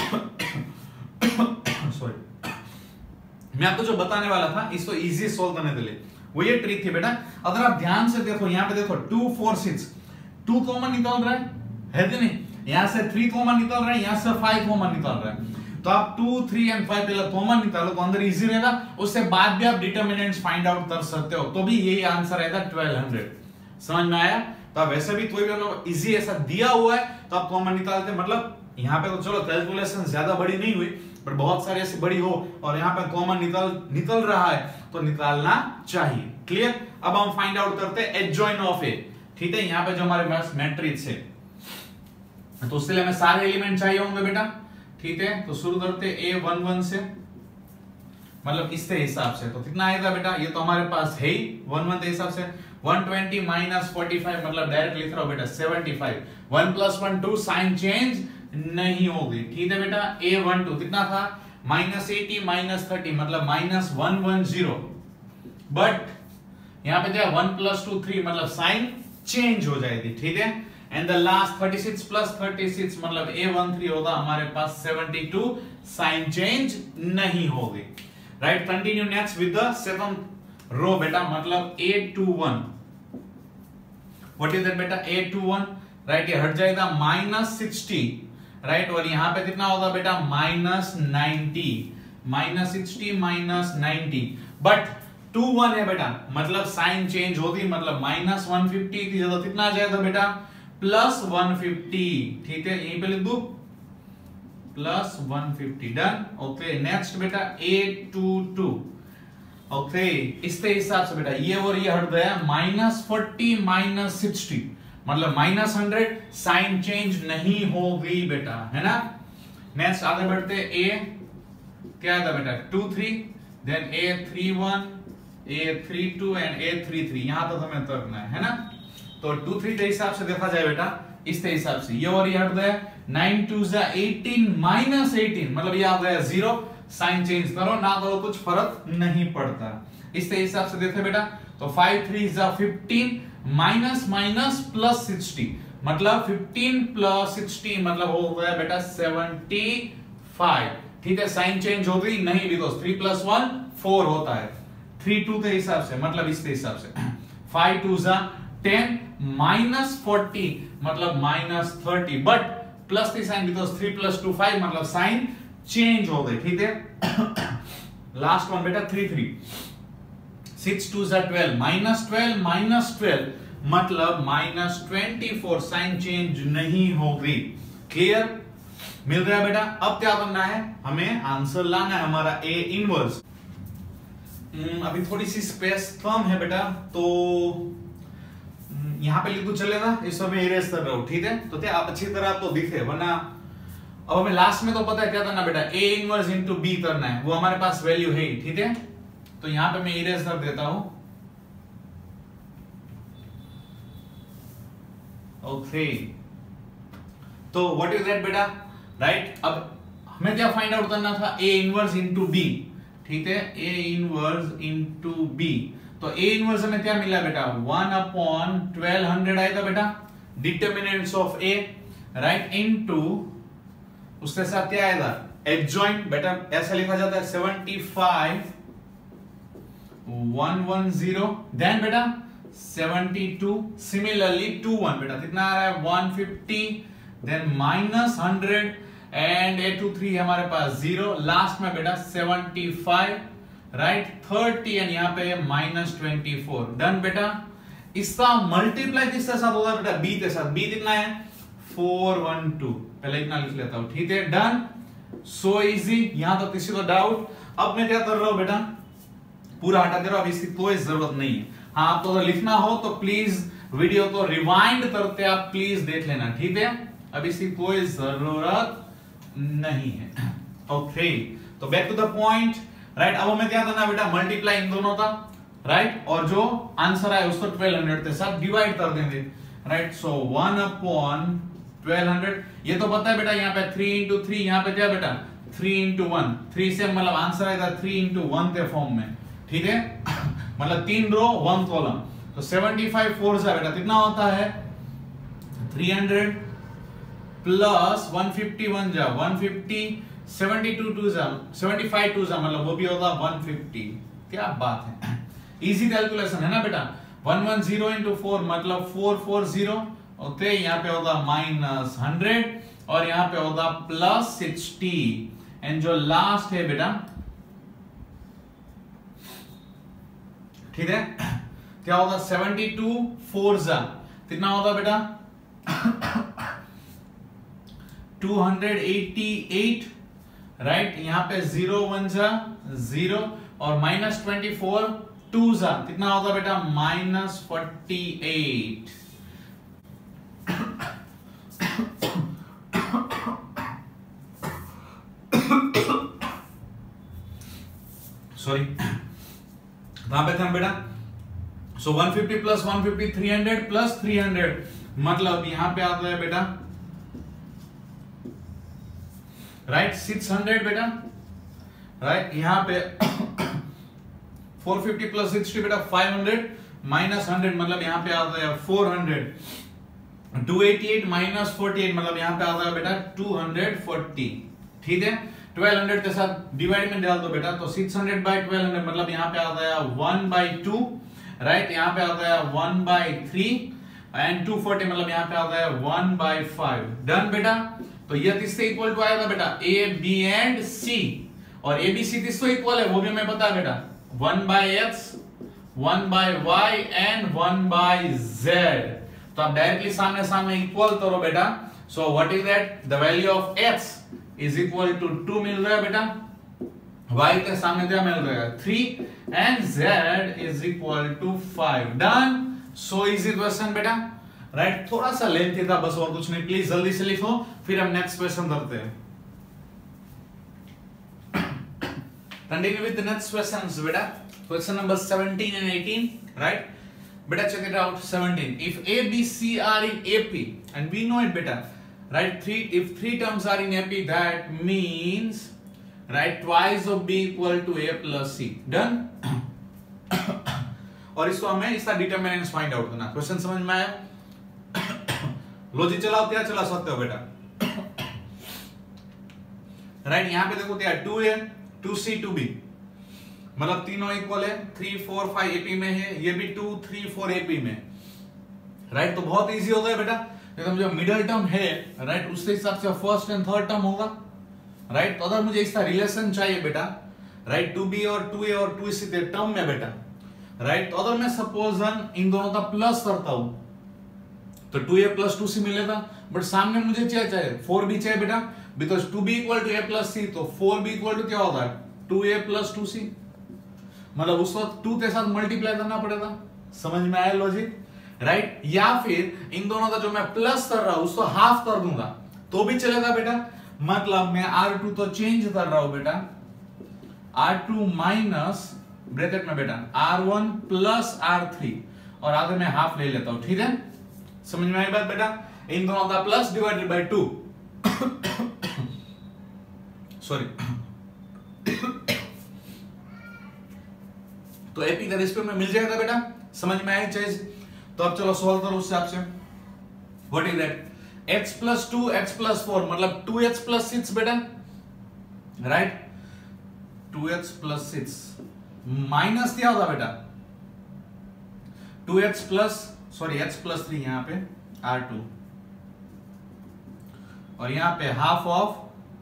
सॉरी, मैं आपको जो बताने वाला था इसको इजी सोल्व करने के लिए वो ये ट्रिक थी बेटा। अगर आप ध्यान से देखो यहाँ पे देखो 2 4 6 2 कॉमन निकल रहा है कि नहीं, यहाँ से 3 कॉमन निकल रहा है, यहाँ से 5 कॉमन निकल रहा है, तो आप 2 3 एंड 5 पहले कॉमन निकालो तो अंदर इजी रहेगा, उससे बाद भी आप डिटरमिनेंट्स फाइंड आउट कर सकते हो, तो भी यही आंसर रहेगा 1200। समझ में आया। तो आप वैसे भी कोई भी इजी ऐसा दिया हुआ है तो आप कॉमन निकालते, मतलब यहाँ पे तो चलो कैलकुलेशन ज्यादा बड़ी नहीं हुई, पर बहुत सारी ऐसी बड़ी हो और यहाँ पे कॉमन निकल रहा है तो निकालना चाहिए। क्लियर। अब हम फाइंड आउट करते हैं एडजॉइन ऑफ ए, ठीक है। यहाँ पे जो हमारे पास मैट्रिक्स है तो उसके लिए हमें सारे एलिमेंट चाहिए होंगे बेटा, ठीक है। तो शुरू करते A11 से, मतलब इसके हिसाब से, तो कितना आएगा बेटा, ये तो हमारे पास है ही 11 के हिसाब से, 120 माइनस 45 मतलब डायरेक्ट लिख रहा हूं बेटा 75। 1 + 1 2 साइन चेंज नहीं होगी, ठीक है बेटा। A12 कितना था -80 -30 मतलब -110, बट यहां पे क्या 1 + 2 3 मतलब साइन चेंज हो जाएगी, ठीक है। एंड द लास्ट 36 + 36 मतलब A13 होगा हमारे पास 72, साइन चेंज नहीं होगी, right. Continue next with the seventh row बेटा, मतलब A21। व्हाट इज दैट बेटा A21, राइट। ये हट जाएगा -60, राइट। और यहां पे कितना होगा बेटा -90, -60 -90, बट 21 है बेटा मतलब साइन चेंज होगी, मतलब -150 की जगह कितना आ जाएगा बेटा +150, ठीक है। यहीं पे लिख दो +150, डन। ओके नेक्स्ट बेटा A22, ओके। इसके हिसाब से बेटा ये और ये हट गया, -40 -60 मतलब -100, साइन चेंज नहीं होगी बेटा, है ना। नेक्स्ट आगे बढ़ते A क्या था बेटा 23, then A31, A32 and A33, यहां तक हमें करना है ना। तो 2 3 के हिसाब से देखा जाए बेटा इस हिसाब से ये और ये हट गया, 9 2 18 -18 मतलब ये आ गया 0, साइन चेंज करो ना करो कुछ फर्क नहीं पड़ता। इस हिसाब से देखे बेटा तो 5 3 15 माइनस प्लस 60 मतलब 15 + 60 मतलब हो गया बेटा 75, ठीक है। साइन चेंज हो गई नहीं, बिकॉज 3 + 1 4 होता है, 3 2 के हिसाब से मतलब इसके हिसाब से 5 2 10 -40 मतलब -30, बट प्लस की साइन बिकॉज 3 + 2 5 मतलब साइन चेंज हो गई, ठीक है। लास्ट वन बेटा 3 3 6 2 12 -12 -12 मतलब -24, साइन चेंज नहीं होगी, क्लियर मिल रहा है बेटा। अब क्या करना है, हमें आंसर लाना है हमारा A इनवर्स। अभी थोड़ी सी स्पेस कम है बेटा, तो यहां पे लिख दो चलेगा, इस समय इरेज कर रहा हूं, ठीक है। तो क्या आप अच्छी तरह तो दिखे, वरना अब हमें लास्ट में तो पता है क्या करना बेटा A इनवर्स × B करना है, वो हमारे पास वैल्यू है, ठीक है। तो यहां पे मैं इरेज कर देता हूं, ओके। तो व्हाट इज दैट बेटा, राइट। अब हमें क्या फाइंड आउट करना था A इनवर्स × B, ठीक है। A इनवर्स × B, तो A इनवर्स हमें क्या मिला बेटा 1/1200 आएगा बेटा, determinants of A, right, into उसके साथ क्या आएगा एडजॉइंट, बेटा ऐसा लिखा जाता है 75 110, देन बेटा 72, सिमिलरली 21 बेटा कितना आ रहा है 150, देन -100 एंड A23 हमारे पास 0, लास्ट में बेटा 75, राइट, 30 एंड यहाँ पे -24, डन बेटा। इसका मल्टीप्लाई किसके साथ होगा बेटा B के साथ, B कितना है 412, पहले इतना लिख लेता हूं, ठीक है, डन। सो इजी, यहां तो किसी को डाउट। अब मैं क्या कर रहा हूं बेटा पूरा हटा दे रहा हूं, अब इसकी कोई जरूरत नहीं है। हाँ आपको तो लिखना हो तो प्लीज वीडियो को रिवाइंड करते आप प्लीज देख लेना, ठीक है। अब इसकी कोई जरूरत नहीं है, ओके। तो back to the point, right. अब हमें क्या करना है बेटा मल्टीप्लाई इन दोनों का, राइट, और जो आंसर आए उसको 1200 के साथ डिवाइड कर देंगे, राइट। सो 1/1200, ये तो पता है बेटा यहाँ पे 3 × 3, यहाँ पे क्या बेटा 3 × 1, 3 से मतलब आंसर आएगा 3 × 1 के फॉर्म में, ठीक है। मतलब 3 रो 1 कॉलम, तो 75 4 से बेटा कितना होता है 300 प्लस 150 1 जा 150, 72 2 जा 75 2 जा मतलब वो भी होगा 150, क्या बात है, इजी कैलकुलेशन है ना बेटा। 110 × 4 मतलब 440, ओके। यहाँ पे होगा -100 और यहाँ पे होगा +60, एंड जो लास्ट है बेटा, ठीक है, क्या होगा 72 4 जा कितना होगा बेटा 288, राइट। यहाँ पे 0 1 जा 0 और -24 2 जा कितना होगा बेटा -48। सॉरी, कहां पे थे हम बेटा, सो 150 प्लस 150 300 प्लस 300 मतलब यहां पे आता है बेटा राइट 600 बेटा राइट यहां पे 450 प्लस 60 बेटा 500 माइनस 100 मतलब यहां पे आता है 400 288 माइनस 48 मतलब यहां पे आता है बेटा 240 ठीक है 1200 के साथ डिवाइड में डाल दो बेटा तो 600 by 1200 मतलब यहां पे आता है 1/2 राइट यहां पे आता है 1/3 एंड 240 मतलब यहां पे आता है 1/5 डन बेटा तो ये किससे इक्वल टू आएगा बेटा ए बी एंड सी और ए बी सी किससे इक्वल है वो भी हमें पता है बेटा 1/x 1/y एंड 1/z तो आप डायरेक्टली सामने सामने इक्वल करो बेटा so what is that the value of x is equal to 2 मिल रहा है बेटा y के सामने क्या मिल रहा है 3 and z is equal to 5 done so easy question बेटा राइट थोड़ा सा लेंथी था बस और कुछ नहीं प्लीज जल्दी से लिखो फिर हम नेक्स्ट क्वेश्चन करते हैं continue with the next questions बेटा question number 17 and 18 right beta check it out 17 if a b c are in ap and we know it beta right if three terms are in ap that means right twice of b equal to a plus c done और इसको हमें इसका determinants find out करना question समझ में आया logic चलाओ क्या चला सकते हो बेटा राइट यहां पे देखो क्या 2a 2c 2b मतलब तीनों इक्वल है 3 4 5 एपी में है ये भी 2 3 4 एपी में राइट तो बहुत इजी होता है बेटा एकदम जो मिडिल टर्म है राइट उसके हिसाब से फर्स्ट एंड थर्ड टर्म होगा राइट तो अगर मुझे इसका रिलेशन चाहिए बेटा राइट 2b और 2a और 2c के टर्म में बेटा राइट तो अगर मैं सपोज इन दोनों का प्लस करता हूं तो 2a plus 2c मिलेगा बट सामने मुझे क्या चाहिए 4b चाहिए बेटा because 2b equal to a plus c तो 4b इक्वल टू क्या होगा 2a plus 2c मतलब उस वक्त 2 के साथ मल्टीप्लाई करना पड़ेगा समझ में आया लॉजिक राइट या फिर इन दोनों का जो मैं प्लस कर रहा हूं उसको हाफ कर दूंगा तो भी चलेगा बेटा मतलब मैं r2 तो चेंज कर रहा हूं बेटा r2 माइनस ब्रैकेट में बेटा r1 प्लस r3 और आगे मैं हाफ ले लेता हूं ठीक है समझ में आई बात बेटा इन दोनों का प्लस डिवाइडेड बाय 2 सॉरी तो एपी का रेशियो में मिल जाएगा बेटा समझ में आई चीज तो अब चलो सॉल्व करो उससे आपसे what is that x plus 2 x plus 4 मतलब 2x plus 6 बेटा राइट 2x plus 6 माइनस क्या होगा बेटा 2x plus sorry x plus 3 यहां पे r2 और यहां पे हाफ ऑफ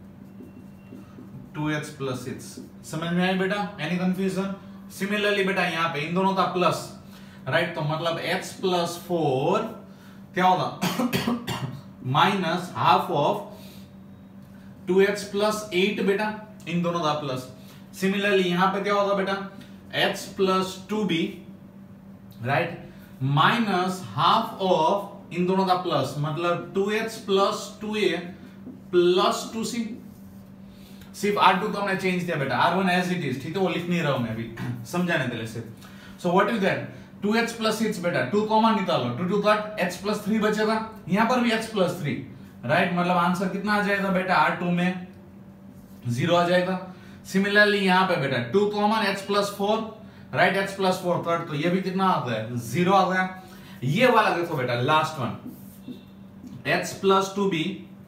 2x plus 6 समझ में आया बेटा एनी कंफ्यूजन सिमिलरली बेटा यहां पे इन दोनों का प्लस राइट तो मतलब x plus 4 क्या होगा minus half of 2x plus 8 बेटा इन दोनों का प्लस सिमिलरली यहां पे क्या होगा बेटा x plus 2b right minus half of इन दोनों का प्लस मतलब 2x plus 2a plus 2c सिर्फ r2 तो हमने चेंज किया बेटा r1 एज इट इज ठीक है वो लिख नहीं रहा हूं मैं अभी समझाने के लिए सिर्फ so what is that 2x plus 6 बेटा 2 कॉमन निकालो 2 2 कट x plus 3 बचेगा यहां पर भी x plus 3 राइट मतलब आंसर कितना आ जाएगा बेटा r2 में 0 आ जाएगा सिमिलरली यहां पे बेटा 2 common x plus 4 right x plus 4 third तो ये भी कितना आता है 0 आ गया ये वाला देखो बेटा last one x plus 2b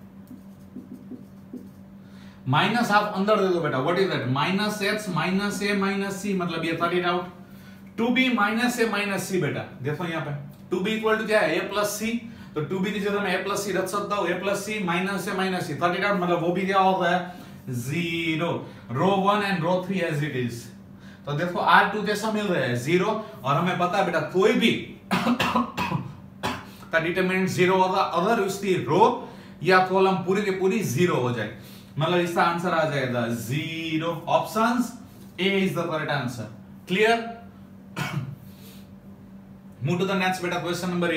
minus half अंदर दे दो बेटा what is that minus x minus a minus c मतलब ये 30 out 2b minus a minus c बेटा देखो यहाँ पे 2b इक्वल टू क्या है a प्लस c तो 2b की जगह मैं a प्लस c रख सकता हूँ a plus c minus a minus c 30 out मतलब वो भी क्या होता है 0 row 1 and row 3 as it is तो देखो r2 कैसा मिल रहा है 0 और हमें पता है बेटा कोई भी का डिटरमिनेंट 0 होगा अगर उसकी रो या कॉलम पूरी की पूरी 0 हो जाए मतलब इसका आंसर आ जाएगा 0 options A is the correct answer clear move to the next बेटा question number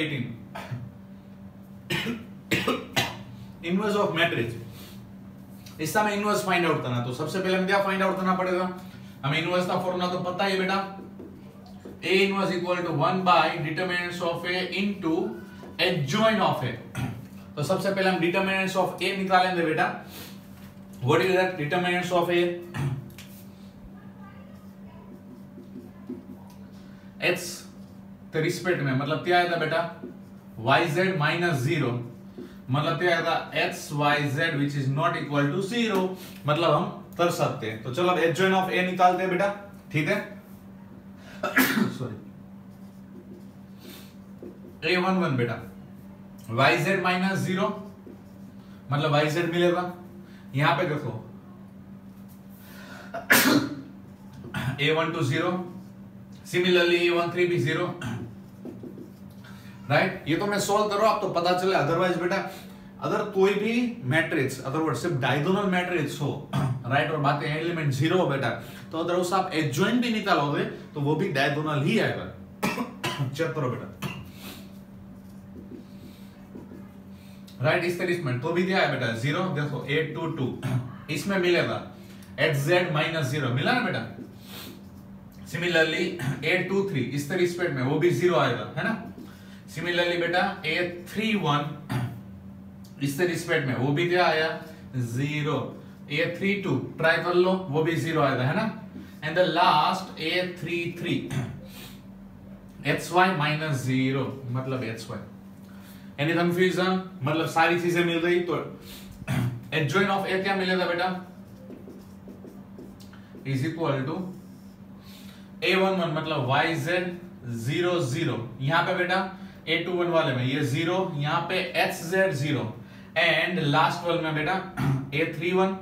18 inverse of matrix इसका हमें इनवर्स फाइंड आउट करना तो सबसे पहले हमें क्या फाइंड आउट करना पड़ेगा हमें इनवर्स का फॉर्मूला तो पता है बेटा A inverse equal to 1 by determinants of A into adjoint of A. तो सबसे पहले हम determinants of A निकालेंगे बेटा. What is that determinants of A? X के रिस्पेक्ट में मतलब क्या आएगा बेटा yz minus 0 मतलब क्या आएगा xyz which is not equal to 0 मतलब हम कर सकते हैं. तो चलो अब adjoint of A निकालते हैं बेटा. ठीक है सॉरी A11 बेटा yz minus 0 मतलब yz मिलेगा. यहां पे देखो A12 0 सिमिलरली A13 भी 0 राइट. ये तो मैं सोल्व कर रहा हूं, आप तो पता चले. अदरवाइज बेटा अगर कोई भी मैट्रिक्स अदरवाइज सिर्फ डायगोनल मैट्रिक्स हो राइट और बाकी एलिमेंट 0 हो बेटा तो अगर उस आप एडजॉइंट भी निकालोगे तो वो भी डायगोनल ही आएगा. चेक करो बेटा राइट. इस तरीके में तो भी क्या है बेटा 0. देखो 822 इसमें मिलेगा xz minus 0 मिला ना बेटा. सिमिलरली 823 इस तरीके में वो भी 0 आएगा है ना. सिमिलरली बेटा 831 इस रिस्पेक्ट में वो भी क्या आया 0. A32 ट्राई कर लो वो भी 0 आएगा है ना. And the last A33 xy minus 0 मतलब xy. एनी कंफ्यूजन मतलब सारी चीजें मिल गई. तो एडजॉइंट ऑफ A क्या मिलेगा बेटा इज इक्वल टू A11 मतलब yz 0 0 यहां पे बेटा A21 वाले में ये 0 यहां पे xz 0 एंड लास्ट वाले में बेटा A31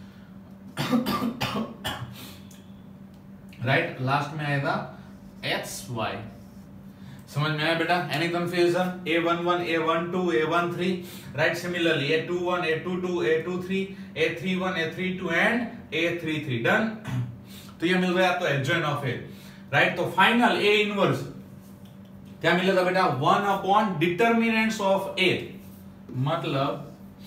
राइट लास्ट में आएगा xy. समझ में आया बेटा. Any confusion A11 A12 A13 right. Similarly A21 A22 A23 A31 A32 and A33 done. तो ये मिल गया आपको एडजॉइंट ऑफ A राइट. तो फाइनल A इनवर्स क्या मिलेगा बेटा 1 अपॉन डिटरमिनेंट्स ऑफ A मतलब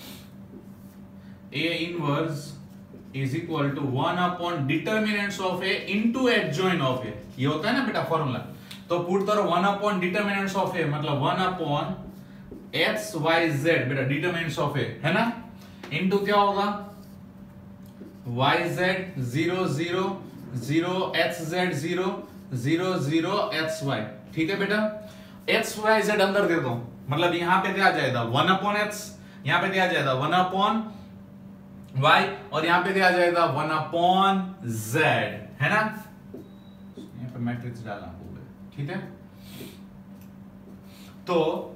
A इनवर्स is equal to 1 upon determinants of A into adjoint of A. ये होता है ना बेटा फॉर्मूला. तो पुट करो 1 अपॉन डिटरमिनेंट्स ऑफ A मतलब 1 अपॉन xyz बेटा डिटरमिनेंट्स ऑफ A है ना. इनटू क्या होगा yz 0 0 0 xz 0 0 0 xy. ठीक है बेटा. xyz अंदर दे दो मतलब यहां पे क्या आ जाएगा 1 अपॉन x यहां पे क्या आ जाएगा 1 अपॉन y और यहां पे क्या आ जाएगा 1 अपॉन z है ना. यहां पे मैट्रिक्स डालना होगा. ठीक है तो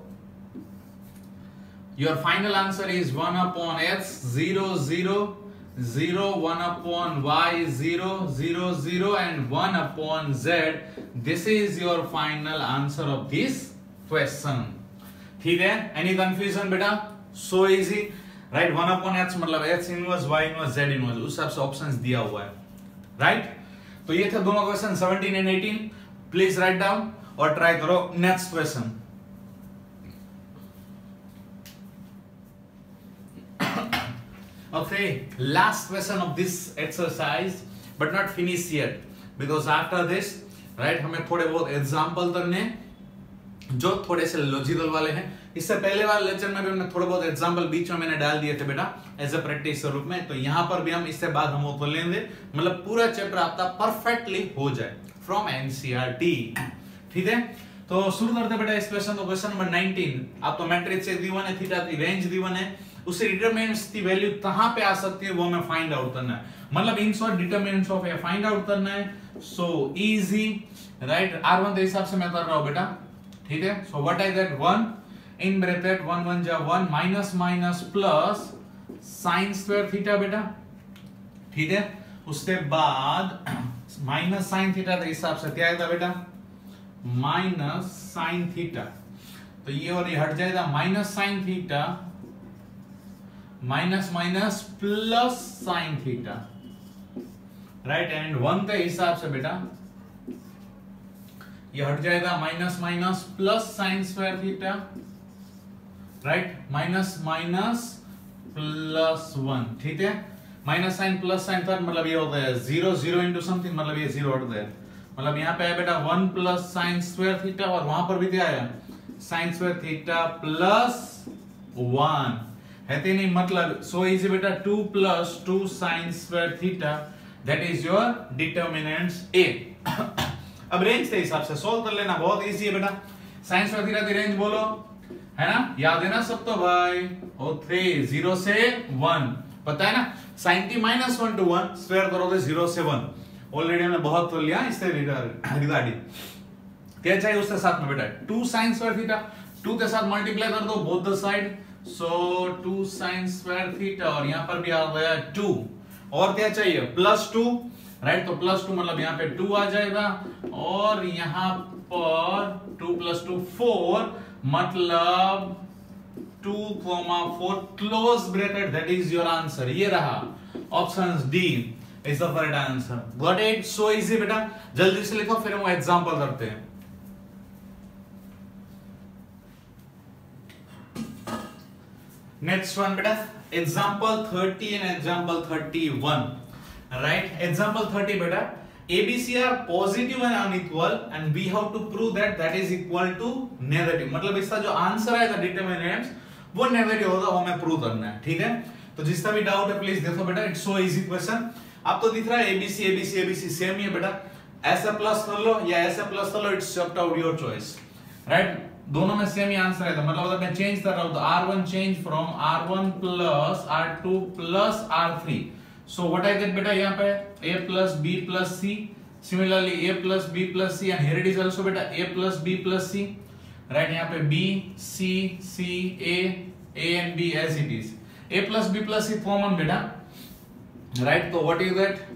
your final answer is 1 upon x 0 0 0 1 upon y 0 0 0 and 1 upon z. This is your final answer of this question. ठीक है. Any confusion बेटा? So easy, right? 1 upon x मतलब x inverse y inverse z inverse उस हिसाब से options दिया हुआ है राइट. तो ये थे दोनों question 17 and 18. Please write down और ट्राई करो next question. Okay, last question of this exercise, but not finished yet, because after this, right, हमें थोड़े बहुत एग्जाम्पल करने जो थोड़े से लॉजिकल वाले हैं. इससे पहले वाले लेक्चर में भी हमने थोड़े बहुत एग्जाम्पल बीच में मैंने डाल दिए थे बेटा एज अ प्रैक्टिस के रूप में. तो यहाँ पर भी हम इससे बाद हम वो लेंगे मतलब पूरा चैप्टर आपका परफेक्टली हो जाए फ्रॉम एनसीईआरटी. ठीक है. तो शुरू करते बेटा इस क्वेश्चन को. Question number 19. आप तो मैट्रिक्स दी वन है, थीटा की रेंज दी वन है, उससे डिटरमिनेंट्स की वैल्यू कहां पे आ सकती है वो हमें फाइंड आउट करना है. मतलब in short determinants of A find out करना है. सो इजी राइट. R1 के हिसाब से मैं कर रहा हूं बेटा. ठीक है. So what is that 1 in bracket 1 1 जा 1 minus minus plus sin square theta बेटा. ठीक है. उसके बाद माइनस sin थीटा के हिसाब से क्या आएगा बेटा माइनस sin थीटा. तो ये और ये हट जाएगा minus sin theta minus minus plus sine theta right. And 1 के हिसाब से बेटा ये हट जाएगा minus minus plus sine square theta right. Minus minus plus 1. ठीक है. माइनस साइन प्लस साइन था मतलब ये हो गया 0 0 इंटू समथिंग मतलब ये 0 हट गया. मतलब यहाँ पे है बेटा 1 प्लस साइन स्क्वायर थीटा और वहां पर भी क्या है साइन स्क्वायर थीटा प्लस 1 है ते नहीं, मतलब सो इज बेटा 2 plus 2 sine square theta, that is your determinants A. अब रेंज के हिसाब से सोल्व कर लेना, बहुत इजी है बेटा। साइन स्क्वायर थीटा की रेंज बोलो, है ना, याद है ना सब तो भाई, और 3 0 से 1 पता है ना, साइन की -1 to 1 स्क्वायर करोगे 0 से 1, ऑलरेडी हमने बहुत कर लिया इससे रिगार्डिंग। क्या चाहिए उसके साथ में बेटा 2 साइन स्क्वायर थीटा, 2 के साथ मल्टीप्लाई कर दो both the side, so 2 sine square theta और यहां पर भी आ गया 2, और क्या चाहिए +2, राइट, तो +2 मतलब यहाँ पे 2 आ जाएगा और यहाँ पर 2 + 2 4, मतलब 2, 4 close bracket, that is your answer. ये रहा option D is the correct answer. Got it? So easy बेटा, जल्दी से लिखो फिर हम एग्जांपल करते हैं। नेक्स्ट वन बेटा example 30 and example 31, right. Example 30 बेटा ABC are positive and unequal and we have to prove that that is equal to negative, मतलब इसका जो आंसर आएगा डिटरमिनेंट्स वो नेगेटिव होगा, वो हमें प्रूव करना है, ठीक है। तो जिसका भी डाउट है प्लीज देखो बेटा, इट्स सो इजी क्वेश्चन। आप तो दिख रहा है ABC ABC ABC सेम ही है बेटा, ऐसा प्लस कर लो या ऐसा प्लस कर लो, it's up to your choice, right. दोनों में सेम ही आंसर है, मतलब अगर मैं चेंज कर रहा हूं तो R1 change from R1 plus R2 plus R3, so what I get beta यहाँ पे a plus b plus c, similarly a plus b plus c, and here it is also beta a plus b plus c, right। यहाँ पे b c c a and b as it is, a plus b plus c common beta, right। तो what you get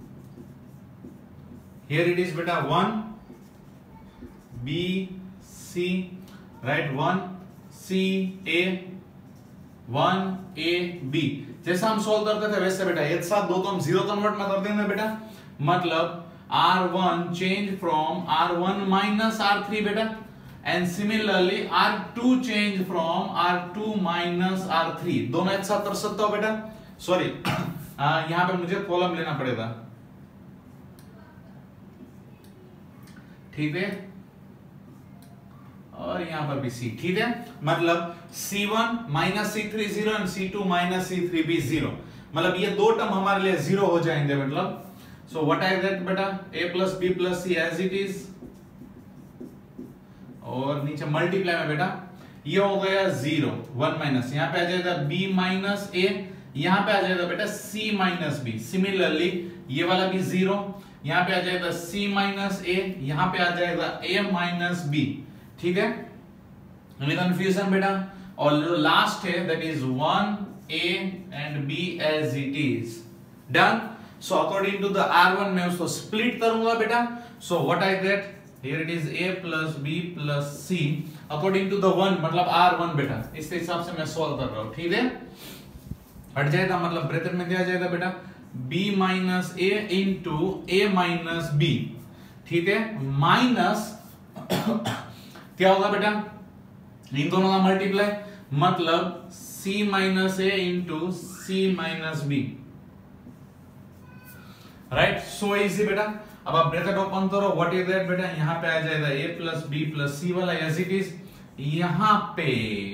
here it is beta 1 b c, right, 1 c a 1 a b, जैसा हम solve करते थे वैसे बेटा एक साथ दो तो हम 0 कन्वर्ट में कर देंगे बेटा, मतलब R1 change from R1 minus R3 बेटा, and similarly R2 change from R2 minus R3, दोनों एक साथ कर सकते हो बेटा। सॉरी यहां पे मुझे कॉलम लेना पड़ेगा, ठीक है, और यहां पर भी C, ठीक है, मतलब C1 minus C3 0 and C2 minus C3 भी 0, मतलब ये दो टर्म हमारे लिए 0 हो जाएंगे, मतलब सो व्हाट आई गेट बेटा a plus b plus c as it is, और नीचे मल्टीप्लाई में बेटा ये हो गया 0 1 माइनस, यहां पे आ जाएगा b माइनस a, यहां पे आ जाएगा बेटा c माइनस b, सिमिलरली ये वाला भी 0, यहां पे आ जाएगा c माइनस a, यहां पे आ जाएगा a माइनस b, ठीक है, कंफ्यूजन बेटा। और जो लास्ट है that is 1a and b as it is, done. So according to the R1 मैं उसको स्प्लिट करूंगा बेटा, so what I get here it is a plus b plus c according to the 1, मतलब R1 बेटा, इस हिसाब से मैं सॉल्व कर रहा हूं, ठीक है। हट जाएगा मतलब ब्रैकेट में दिया जाएगा बेटा b minus a into a minus b, ठीक है, माइनस क्या होगा बेटा इन दोनों का मल्टीप्लाई, मतलब c minus a into c minus b, right. So easy बेटा। अब आप ब्रैकेट ओपन करो, व्हाट इज दैट बेटा, यहां पे आ जाएगा a plus b plus c वाला एज इट इज, यहां पे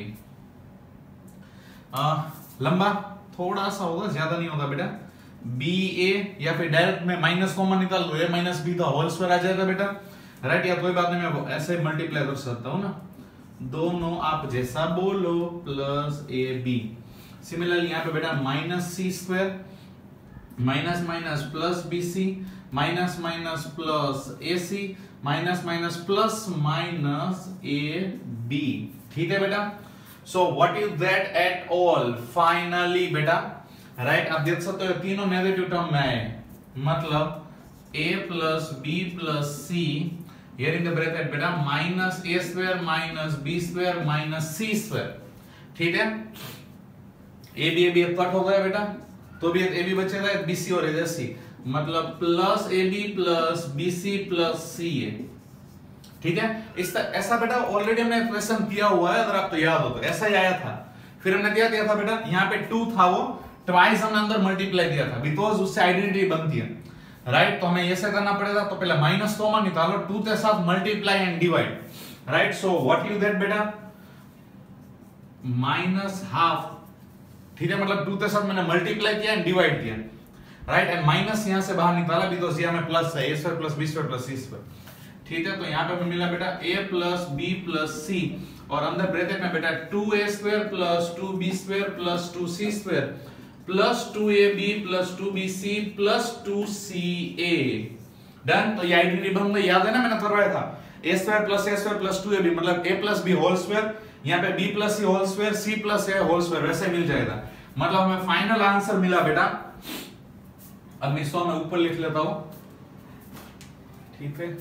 लंबा थोड़ा सा होगा, ज्यादा नहीं होगा बेटा, b a, या फिर डायरेक्ट में माइनस कॉमन निकाल लो, a माइनस b का होल स्क्वायर आ जाएगा बेटा, राइट, या कोई बात नहीं मैं ऐसे मल्टीप्लाई कर सकता हूं ना, दोनों आप जैसा बोलो प्लस ए बी, सिमिलरली यहाँ पे बेटा minus C square minus minus plus B C minus minus plus A C minus minus plus minus A B, ठीक है बेटा। So what is that at all, finally बेटा, राइट, आप देख सकते हो तीनों नेगेटिव टर्म में आए, मतलब a plus b plus c here in the bracket बेटा minus a square minus b square minus c square, ठीक है, a b कट हो गया बेटा, तो भी a b बचेगा, b c और इधर c, मतलब plus a b plus b c plus c a, ठीक है। इस ऐसा बेटा ऑलरेडी हमने क्वेश्चन किया हुआ है, अगर आपको याद हो तो ऐसा ही आया था, फिर हमने क्या दिया था बेटा, यहाँ पे 2 था, वो ट्वाइस हमने अंदर मल्टीप्लाई दिया था, बिकॉज उससे आइडेंटिटी बनती है, राइट। तो हमें ऐसे करना पड़ेगा, तो पहले माइनस कॉमन निकालो, 2 के साथ multiply and divide, right. So what you get बेटा, माइनस हाफ, ठीक है, मतलब 2 के साथ मैंने मल्टीप्लाई किया एंड डिवाइड किया, राइट। एंड माइनस यहां से बाहर निकाला बिकॉज़ यहां में प्लस है, a square plus b square plus c square, ठीक है। तो यहां पे हमें मिला बेटा a plus b plus c, और अंदर ब्रैकेट में बेटा 2a square plus 2b square plus 2c square plus 2ab plus 2bc plus 2ca, done. तो ये आइडेंटिटी बन गई, याद है ना मैंने करवाया था, a स्क्वायर प्लस 2ab मतलब a plus b whole square, यहाँ पे b plus c whole square, c plus a whole square, वैसे मिल जाएगा। मतलब हमें फाइनल आंसर मिला बेटा, अब मैं इसको मैं ऊपर लिख लेता हूं, ठीक है।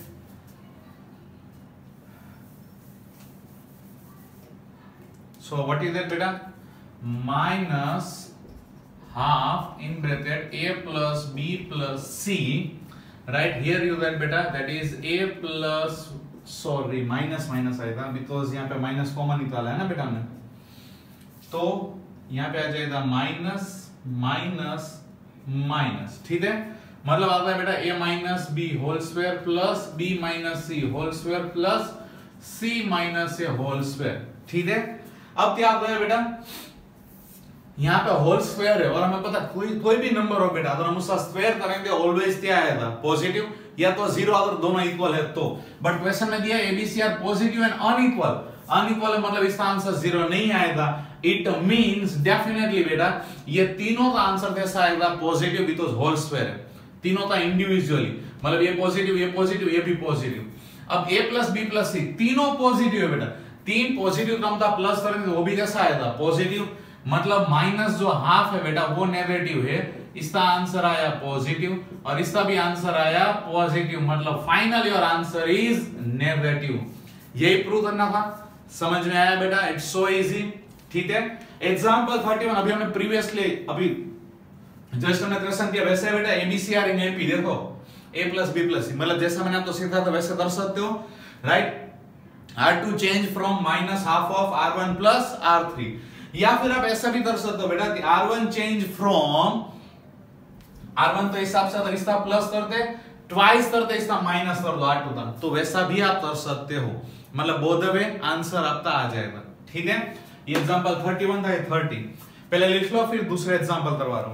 सो व्हाट इज दैट बेटा, minus half in bracket a plus b plus c, right. Here you get बेटा that is a plus, sorry minus आएगा बिकॉज यहाँ पे माइनस कॉमन निकाला है ना बेटा हमने, तो यहाँ पे आ जाएगा माइनस माइनस माइनस, ठीक है। मतलब आता है बेटा a minus B whole square plus b minus C whole square plus c minus a whole square, ठीक है। अब क्या आता है बेटा, यहाँ पे होल स्क्वायर है और हमें पता कोई भी नंबर हो बेटा, अगर हम उसका स्क्वायर करेंगे ऑलवेज क्या आएगा, पॉजिटिव, या तो जीरो अगर दोनों इक्वल है तो। बट क्वेश्चन में दिया ABC are positive and unequal, unequal है मतलब इसका आंसर जीरो नहीं आएगा। इट मींस डेफिनेटली बेटा ये तीनों का आंसर कैसा आएगा, पॉजिटिव, बिकॉज़ होल स्क्वायर है, तीनों का इंडिविजुअली, मतलब ये पॉजिटिव ये भी पॉजिटिव। अब a plus B plus C तीनों पॉजिटिव है बेटा, तीन पॉजिटिव टर्म का प्लस करेंगे वो भी कैसा आएगा, पॉजिटिव, मतलब माइनस जो हाफ है बेटा वो नेगेटिव है, इसका आंसर आया पॉजिटिव और इसका भी आंसर आया पॉजिटिव, मतलब final your answer is negative. यही प्रूव करना था, समझ में आया बेटा, इट्स सो इजी, ठीक है। एग्जांपल 31 अभी हमने प्रीवियसली अभी जस्ट हमने क्वेश्चन किया, वैसे बेटा एबीसीआर इन एपी, देखो a plus B plus C, मतलब जैसा मैंने आपको सिखाया था वैसे कर सकते हो, राइट। R2 change from minus half of R1 plus R3, या फिर आप ऐसा भी कर सकते हो बेटा कि R1 चेंज फ्रॉम R1 तो हिसाब से अगर इसका प्लस करते ट्वाइस करते इसका माइनस कर दो R2 का, तो वैसा भी आप कर सकते हो, मतलब बोथ वे आंसर आपका आ जाएगा, ठीक है। ये एग्जांपल 31 था, ये 30 पहले लिख लो फिर दूसरे एग्जांपल करवा रहा हूं।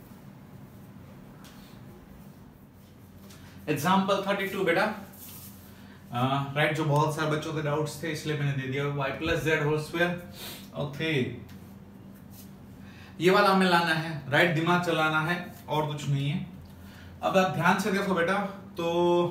एग्जांपल 32 बेटा, राइट, जो बहुत सारे बच्चों के डाउट्स थे इसलिए मैंने दे दिया, y plus Z whole square, okay, ये वाला हमें लाना है, राइट, दिमाग चलाना है और कुछ नहीं है। अब आप ध्यान से देखो बेटा, तो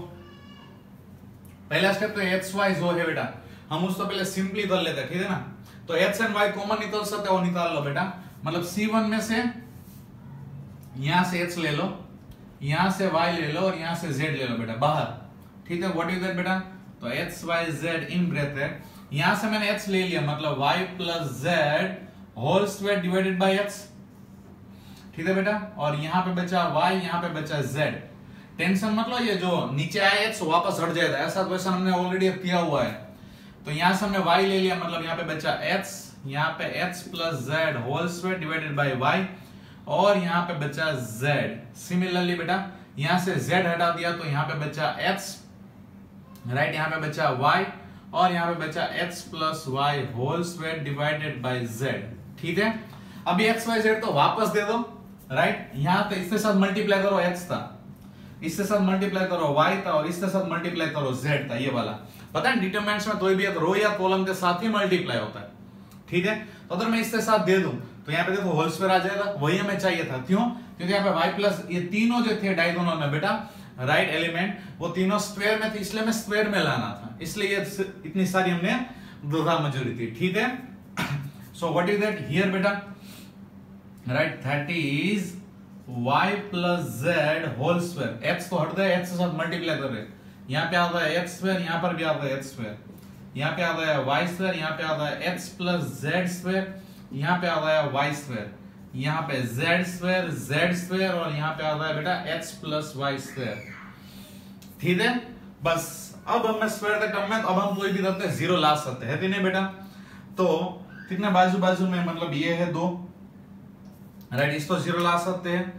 पहला स्टेप तो एक्स वाई जो है बेटा हम उसको पहले सिंपली कर लेते हैं, ठीक है ना। तो एक्स एंड वाई कॉमन निकल सकते हैं, वो निकाल लो बेटा, मतलब C1 में से यहां से x ले लो, यहां से y ले लो और यहां से z ले लो बेटा बाहर, ठीक है। व्हाट इज दैट बेटा, तो x y z in bracket, यहां से मैंने x ले लिया मतलब y plus z whole square divided by x, ठीक है बेटा, और यहां पे बचा y, यहां पे बचा z। टेंशन मतलब ये जो नीचे आया x वापस हट जाएगा, ऐसा क्वेश्चन हमने ऑलरेडी किया हुआ है। तो यहां से हमने y ले लिया मतलब यहां पे बचा x, यहां पे x plus z whole square divided by y, और यहां पे बचा z। सिमिलरली बेटा यहां से z हटा दिया तो यहां पे बचा x, राइट, यहां पे बचा y और यहां पे बचा x plus y whole square divided by z, ठीक है। अभी x y z तो वापस दे दो, राइट, यहां तो इसके साथ मल्टीप्लाई करो x था, इसके साथ मल्टीप्लाई करो y था और इसके साथ मल्टीप्लाई करो z था, ये वाला पता है डिटरमिनेंट्स में कोई भी रो या कॉलम के साथ ही मल्टीप्लाई होता है, ठीक है। तो अगर मैं इसके साथ दे दूं तो यहाँ पे देखो होल स्क्वायर आ जाएगा, वही हमें चाहिए था, क्यों, क्योंकि यहाँ पे y प्लस ये तीनों जो थे डायगोनल में बेटा, राइट, एलिमेंट वो तीनों स्क्वायर में थे, इसलिए मैं स्क्वायर में लाना था, इसलिए इतनी सारी हमने दोहरा मजूरी थी, ठीक है। So what is that here बेटा, right, that is y plus z whole square, x तो हट गया, x के साथ मल्टीप्लाई कर रहे, यहाँ पे आता है x स्क्वायर, यहाँ पर भी आता है x स्क्वायर, यहाँ पे आता है y स्क्वायर, यहाँ पे आता है x प्लस z स्क्वायर, यहाँ पे आता है y स्क्वायर, यहाँ पे z स्क्वायर और यहाँ पे आता है बेटा x प्लस y स्क्वायर, ठीक है। बस अब हम स्क्वायर के टर्म में अब हम कोई भी करते हैं जीरो ला सकते हैं, नहीं बेटा। तो कितने बाजू बाजू में मतलब ये है 2, राइट, इसको जीरो ला सकते हैं।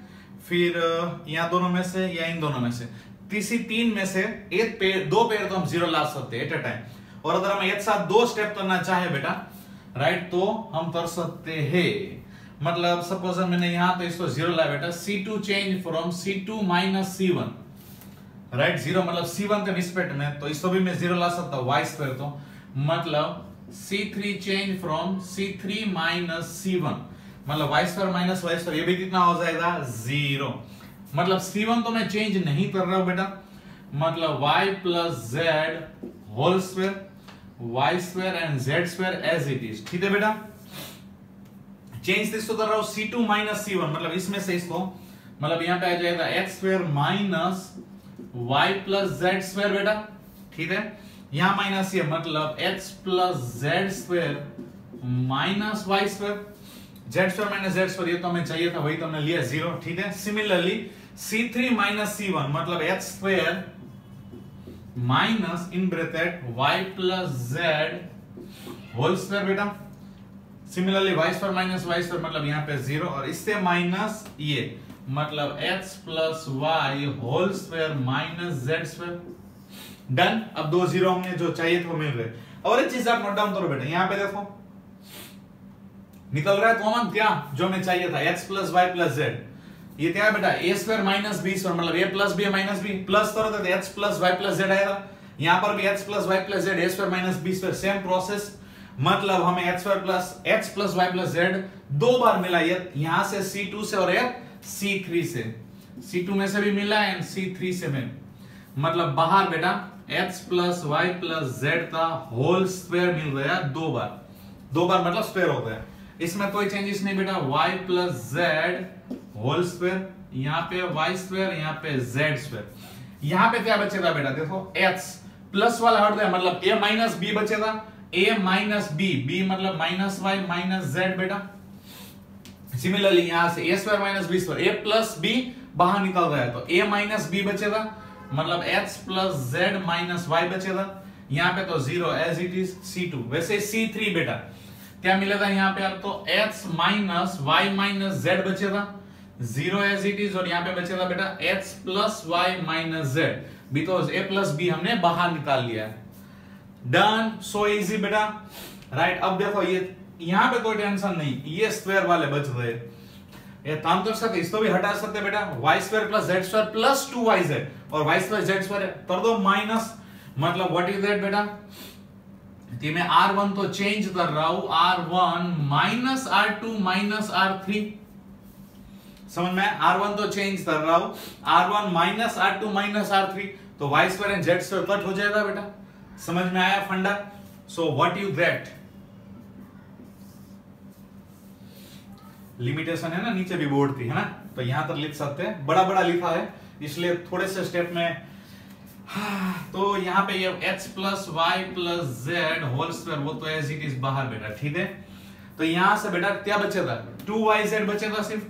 फिर यहाँ दोनों में से या इन दोनों में से, तीसरी तीन में से एक पेयर, दो पेयर तो हम जीरो ला सकते हैं एट अ टाइम। और अगर हम एक साथ दो स्टेप करना चाहे बेटा, राइट, तो हम कर सकते हैं। मतलब सपोज मैंने यहाँ तो इसको जीरो लाया बेटा, C2 change from C2 minus C1, right, zero मतलब C1 के रिस्पेक्ट में, तो इसको भी मैं जीरो ला सकता हूँ वाई स्क्वायर, तो मतलब C3 change from C3 minus C1, मतलब y square minus y square, ये भी कितना हो जाएगा, जीरो। मतलब C1 तो मैं चेंज नहीं कर रहा हूं बेटा, मतलब y plus Z whole square, y square and z square as it is, ठीक है बेटा। चेंज इसको कर रहा हूं C2 माइनस C1, मतलब इसमें से इसको, मतलब यहां पे आ जाएगा x square minus y plus z square बेटा, ठीक है। यहां माइनस ये मतलब x plus z square minus y square, z square minus Z square, ये तो हमें चाहिए था, वही तो हमने लिया जीरो, ठीक है। सिमिलरली C3 माइनस C1 मतलब x square minus in bracket y plus Z whole square बेटा। Similarly y square minus y square मतलब यहाँ पे जीरो, और इससे माइनस ये मतलब x plus y whole square minus Z square. Done. अब दो जीरो हमने जो चाहिए थे मिल रहे। और एक चीज आप नोट डाउन करो बेटा, यहाँ पे देखो निकल रहा है कॉमन क्या, जो हमें चाहिए था, x plus y plus z. ये क्या है बेटा, a square minus b square, मतलब a plus b minus b, plus करो तो x plus y plus z आएगा। यहाँ पर भी x plus y plus z, a square minus b square, same process. मतलब हमें x plus y plus z दो बार मिला, यहाँ से C2 से और एक C3 से, C2 में से भी मिला एंड C3 से में, मतलब बाहर बेटा x plus y plus z का होल स्क्वायर मिल गया दो बार, दो बार मतलब स्क्वायर हो गया। इसमें कोई चेंजेस नहीं बेटा, y plus Z whole square, यहाँ पे y स्क्वायर, यहाँ पे z स्क्वायर। यहाँ पे क्या बचेगा बेटा, देखो x प्लस वाला हट गया, मतलब a माइनस b बचेगा, a माइनस b मतलब माइनस y माइनस z बेटा। सिमिलरली यहाँ से a square minus b square, a plus b बाहर निकल गया तो a माइनस b बचेगा, मतलब x plus z minus y बचेगा। यहाँ पे तो zero as it is C2। वैसे C3 बेटा क्या मिलेगा यहाँ पे आपको, x minus y minus z बचेगा, जीरो एज इट इज, और यहाँ पे बचेगा बेटा x plus y minus z, because a plus b हमने बाहर निकाल लिया है। डन, सो इजी बेटा, राइट। अब देखो ये यहाँ पे कोई टेंशन नहीं, ये स्क्वायर वाले बच गए, ये काम कर सकते, इसको भी हटा सकते बेटा, y square plus z square plus 2yz, और वाई स्क्वायर जेड स्क्वायर कर दो माइनस, मतलब व्हाट इज दैट बेटा, मैं R1 तो चेंज कर रहा हूं, R1 minus R2 minus R3, समझ में, R1 तो चेंज कर रहा हूं, R1 minus R2 minus R3, तो y square and z square cut हो जाएगा बेटा। समझ में आया फंडा। So what you get, limitation है ना, नीचे भी बोर्ड थी है ना, तो यहां तक लिख सकते हैं, बड़ा बड़ा लिखा है इसलिए थोड़े से स्टेप में। तो यहाँ पे ये x plus y plus Z whole square, वो तो एज इट इज बाहर बेटा, ठीक है। तो यहां से बेटा क्या बचेगा, 2yz बचेगा सिर्फ,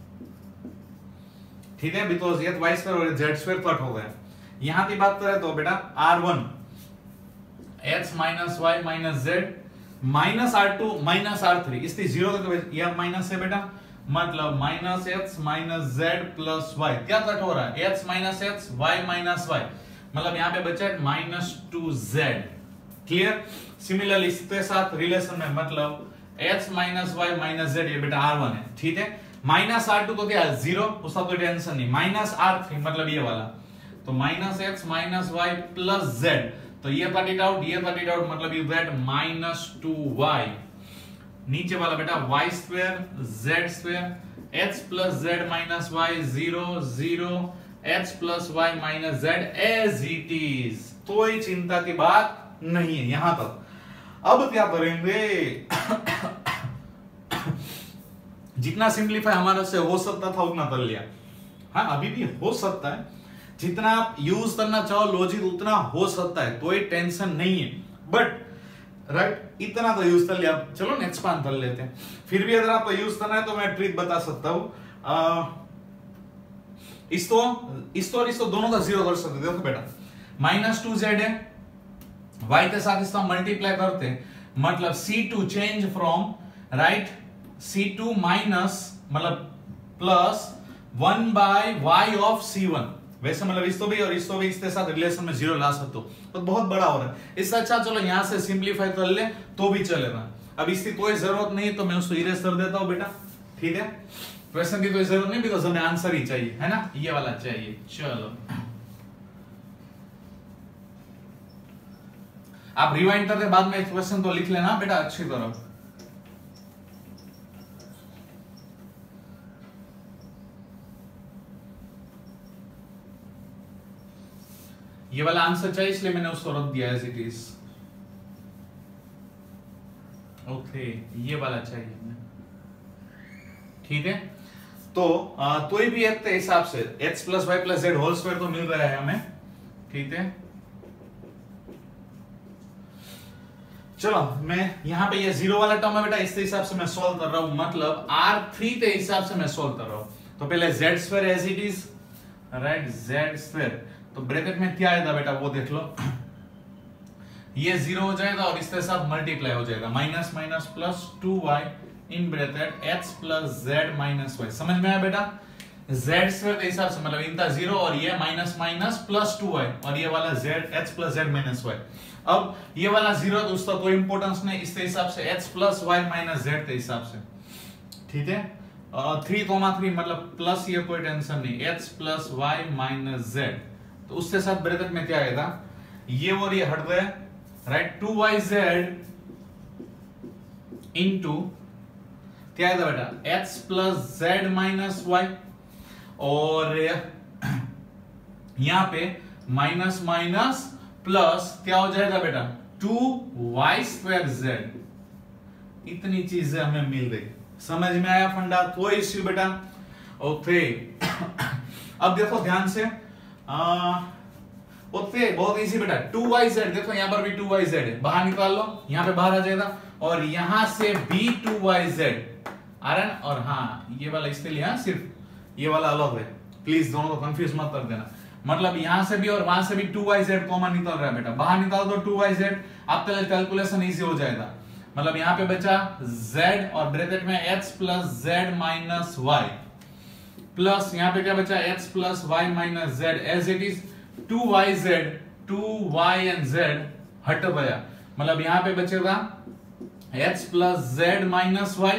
ठीक है, बिकॉज ये y स्क्वायर और z स्क्वायर कट हो गया। यहां की बात करें तो बेटा R1 x minus y minus z minus R2 minus R3, इसकी जीरो तो यह माइनस है बेटा, मतलब minus x minus z plus y, क्या कट हो रहा है, x minus x y minus y, मतलब यहाँ पे बचा माइनस 2z। क्लियर। सिमिलरली इसके साथ रिलेशन में मतलब x minus y minus z, ये बेटा R1 है, ठीक है। माइनस R2 तो क्या जीरो, उसका कोई टेंशन नहीं, माइनस R3 मतलब ये वाला, तो minus x minus y plus z, तो ये कट इट आउट, ये कट इट आउट, मतलब यू गेट माइनस 2y। नीचे वाला बेटा y square z square, x plus z minus y, zero zero, x plus y minus z as it is, कोई चिंता की बात नहीं है यहां तक। अब क्या करेंगे, जितना सिंप्लीफाई हमारे से हो सकता था उतना कर लिया, हाँ अभी भी हो सकता है, जितना आप यूज करना चाहो लॉजिक उतना हो सकता है, कोई टेंशन नहीं है, बट राइट इतना तो यूज कर लिया। चलो नेक्स्ट पान कर लेते हैं, फिर भी अगर आपको यूज करना है तो मैं ट्रिक बता सकता हूं, इसको दोनों का जीरो कर सकते। देखो बेटा माइनस 2z है, y के साथ इसका मल्टीप्लाई करते हैं, मतलब C2 change from right C2 minus मतलब प्लस 1/y ऑफ c1। वैसे मतलब इस तो भी और इस तो भी इसके साथ रिलेशन में 0 ला सकते हो, तो बहुत बड़ा हो रहा है। इससे अच्छा चलो यहां से सिंपलीफाई कर ले तो भी चलेगा। अब इसकी कोई जरूरत नहीं तो मैं उसको इरेज कर देता हूं बेटा, ठीक है। क्वेश्चन की कोई जरूरत नहीं, बिकॉज हमें आंसर ही चाहिए, है ना, ये वाला चाहिए। चलो आप रिवाइंड करके बाद में क्वेश्चन तो लिख लेना बेटा अच्छी तरह। ये वाला आंसर चाहिए इसलिए मैंने उसको रख दिया एज इट इज। ओके ये वाला चाहिए, ठीक है। तो कोई भी एक हिसाब से x + y + z whole square तो मिल रहा है हमें, ठीक है। चलो मैं यहाँ पे ये 0 वाला टर्म है बेटा, इसके हिसाब से मैं सॉल्व कर रहा हूं, मतलब R3 के हिसाब से मैं सॉल्व कर रहा हूं। तो पहले z² as it is, right, z²। तो ब्रैकेट में क्या आएगा बेटा वो देख लो, ये 0 हो जाएगा और इसके साथ मल्टीप्लाई हो जाएगा, minus minus plus 2y in bracket x + z - y। समझ में आया बेटा? z² के हिसाब से मतलब इनका 0 और ये माइनस माइनस प्लस 2y और ये वाला z x + z - y। अब ये वाला 0 तो उसका कोई इंपॉर्टेंस नहीं, इसके हिसाब से x + y - z के हिसाब से, ठीक है। 3,3 मतलब प्लस, ये कोई टेंशन नहीं, x + y - z। तो उसके साथ ब्रैकेट में क्या आएगा, ये और ये हट गए, राइट, 2yz इनटू क्या आएगा बेटा, x + z - y। और यहां पे माइनस माइनस प्लस क्या हो जाएगा बेटा, 2y²z। इतनी चीजें हमें मिल गई, समझ में आया फंडा? कोई इश्यू बेटा? ओके अब देखो ध्यान से, ओके बहुत इजी बेटा, 2yz, देखो यहां पर भी 2yz है, बाहर निकाल लो, यहां पे बाहर आ जाएगा, और यहां से भी 2yz आ रहा है। और हाँ ये वाला इसके लिए, सिर्फ ये वाला अलग है, प्लीज दोनों को कंफ्यूज मत कर देना। मतलब यहां से भी और वहां से भी 2yz कॉमन निकल रहा है बेटा, बाहर निकाल दो 2yz, आपके लिए कैलकुलेशन इजी हो जाएगा। मतलब यहां पे बचा z और ब्रैकेट में x + z - y, प्लस यहां पे क्या बचा, x + y - z as it is 2yz, 2y and z हट गया, मतलब यहां पे बचेगा x + z - y।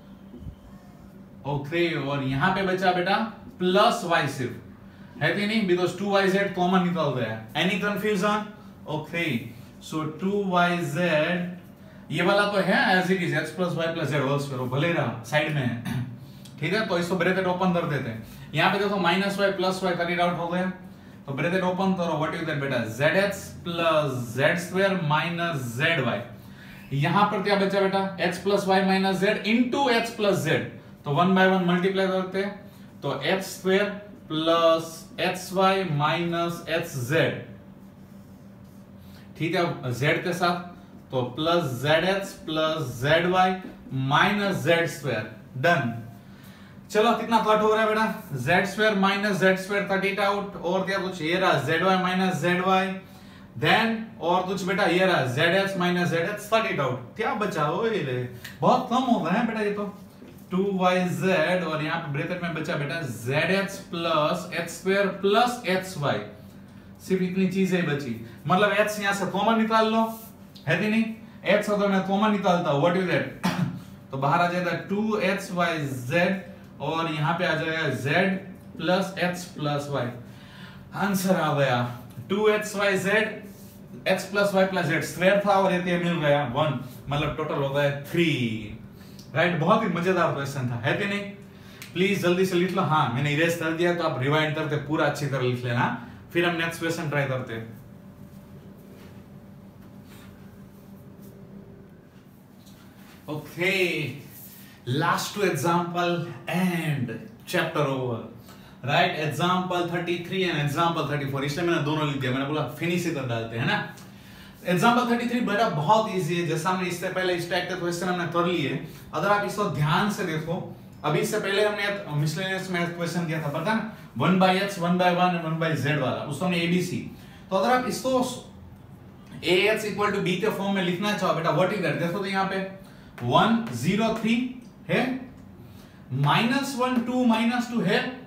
ओके और यहां पे बचा बेटा प्लस y सिर्फ, है कि नहीं, बिकॉज 2yz कॉमन निकल गया। Any confusion? ओके सो 2yz ये वाला तो है as it is, x + y + z whole square, भले रहा साइड में है, ठीक है। तो इसको ब्रैकेट ओपन कर देते हैं, यहां पे देखो -y + y कट आउट हो गया, तो ब्रैकेट ओपन करो, व्हाट इज दैट बेटा, zx + z² - zy। यहां पर क्या बचा बेटा, x + y - z into x + z, तो 1/1 मल्टीप्लाई करते हैं, तो x² + xy - xz, ठीक है, z के साथ, तो plus zx + zy - z², done. चलो कितना कट हो रहा है बेटा, z² - z² cut it out, और क्या कुछ ये रहा zy - zy, देन और कुछ बेटा ये रहा zx - zx cut it out, क्या बचा, ओए बहुत कम हो गए हैं बेटा ये तो, 2yz और यहाँ पे ब्रैकेट में बचा बेटा zx + x² + xy, सिर्फ इतनी चीजें बची, मतलब x यहां से कॉमन निकाल लो, है कि नहीं, x अगर मैं कॉमन निकालता हूं, व्हाट इज दैट, तो बाहर आ जाएगा 2xyz और यहां पे आ जाएगा z + x + y, आंसर आ गया 2xyz, x + y + z square था और ये मिल गया 1, मतलब टोटल हो गया 3, राइट। बहुत ही मजेदार क्वेश्चन था, है कि नहीं? प्लीज जल्दी से लिख लो। हाँ मैंने इरेज कर दिया, तो आप रिवाइंड करके पूरा अच्छी तरह लिख लेना, फिर हम नेक्स्ट क्वेश्चन ट्राई करते हैं। Okay last two example and chapter over, right. Example 33 and example 34, इसलिए मैंने दोनों लिख दिया, मैंने बोला फिनिश ही कर डालते हैं ना। एग्जांपल 33 बेटा बहुत इजी है, जैसा हमने इससे पहले इस टाइप के क्वेश्चन हमने कर लिए। अगर आप इसको ध्यान से देखो, अभी इससे पहले हमने मिसलेनियस मैथ क्वेश्चन किया था, पता ना, 1/x 1/1 एंड 1/z वाला, उसको हमने ABC। तो अगर आप इसको ax = b के फॉर्म में लिखना चाहो बेटा, व्हाट इज दैट, देखो तो यहाँ पे 1 0 3 है, -1 2 -2 है,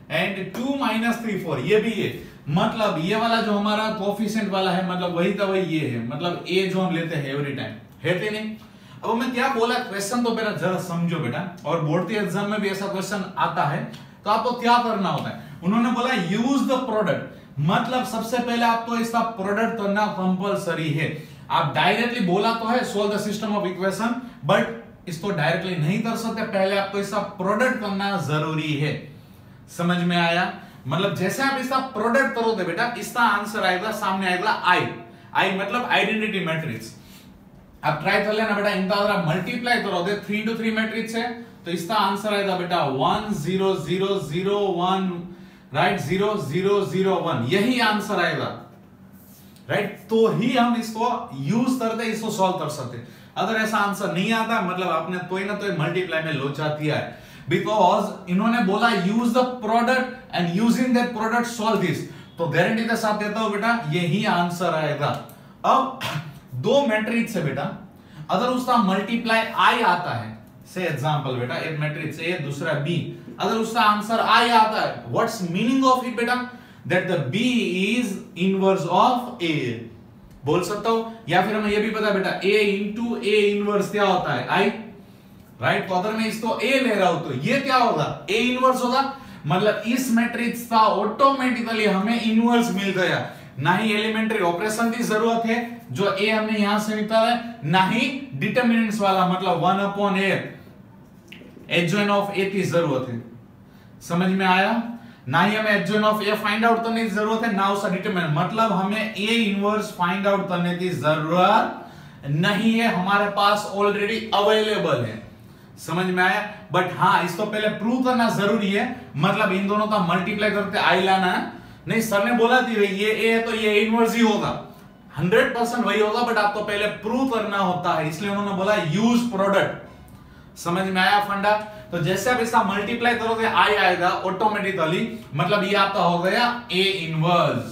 एंड 2 - 3 4 ये भी है, मतलब ये वाला जो हमारा कोएफिशिएंट वाला है मतलब वही का वही ये है, मतलब ए जो हम लेते हैं एवरी टाइम है कि नहीं। अब मैं क्या बोला, क्वेश्चन तो मेरा जरा समझो बेटा, और बोर्ड के एग्जाम में भी ऐसा क्वेश्चन आता है तो आपको क्या करना होता है। उन्होंने बोला यूज द प्रोडक्ट, मतलब सबसे पहले आपको इसका प्रोडक्ट करना कंपलसरी है। आप डायरेक्टली बोला तो है solve the system of equation, but इसको डायरेक्टली नहीं कर सकते, पहले आपको इसका प्रोडक्ट करना जरूरी है। समझ में आया? मतलब जैसे आप इसका प्रोडक्ट करोगे बेटा, इसका आंसर आएगा, सामने आएगा आई मतलब आइडेंटिटी मैट्रिक्स। आप ट्राई कर लेना बेटा, इनका अगर आप मल्टीप्लाई करोगे 3 into 3 मैट्रिक्स है तो इसका आंसर आएगा बेटा 1 0 0 0 1 राइट 0 0 0 1, यही आंसर आएगा राइट। तो ही हम इसको यूज करते, इसको सॉल्व कर सकते। अगर ऐसा आंसर नहीं आता मतलब आपने कोई ना कोई मल्टीप्लाई में लोचा दिया है, बिकॉज इन्होंने बोला use the product and using that product solve this, तो गारंटी के साथ देता हूं बेटा यही आंसर आएगा। अब दो मैट्रिक्स है बेटा, अगर उसका मल्टीप्लाई आई आता है, से एग्जांपल बेटा एक मैट्रिक्स ए दूसरा बी, अगर उसका आंसर आई आता है, व्हाट्स मीनिंग ऑफ इट बेटा, that the b is inverse of a, बोल सकता हूं। या फिर हमें यह भी पता बेटा a इंटू ए इनवर्स क्या होता है आई, राइट। तो अगर मैं इसको a ले रहा हूं तो ये क्या होगा, a इनवर्स होगा, मतलब इस मैट्रिक्स का ऑटोमेटिकली हमें इनवर्स मिल गया। ना ही एलिमेंट्री ऑपरेशन की जरूरत है जो a हमने यहां से निकाला है, ना ही डिटरमिनेंट्स वाला मतलब 1/a एडजॉइन ऑफ a की जरूरत है। समझ में आया? ना ही हमें adjoint of a find out करने की जरूरत है, ना उसका डिटरमिनेंट, मतलब हमें a इनवर्स फाइंड आउट करने की जरूरत नहीं है, हमारे पास ऑलरेडी अवेलेबल है। समझ में आया? बट हाँ इसको पहले प्रूव करना जरूरी है, मतलब इन दोनों का मल्टीप्लाई करते आई लाना है। नहीं सर ने बोला थी ये a है तो ये इनवर्स ही होगा, 100% वही होगा, बट आपको पहले प्रूव करना होता है, इसलिए उन्होंने बोला यूज प्रोडक्ट। समझ में आया फंडा? तो जैसे आप इसका मल्टीप्लाई करोगे आई आएगा ऑटोमेटिकली, मतलब ये आपका हो गया a इनवर्स।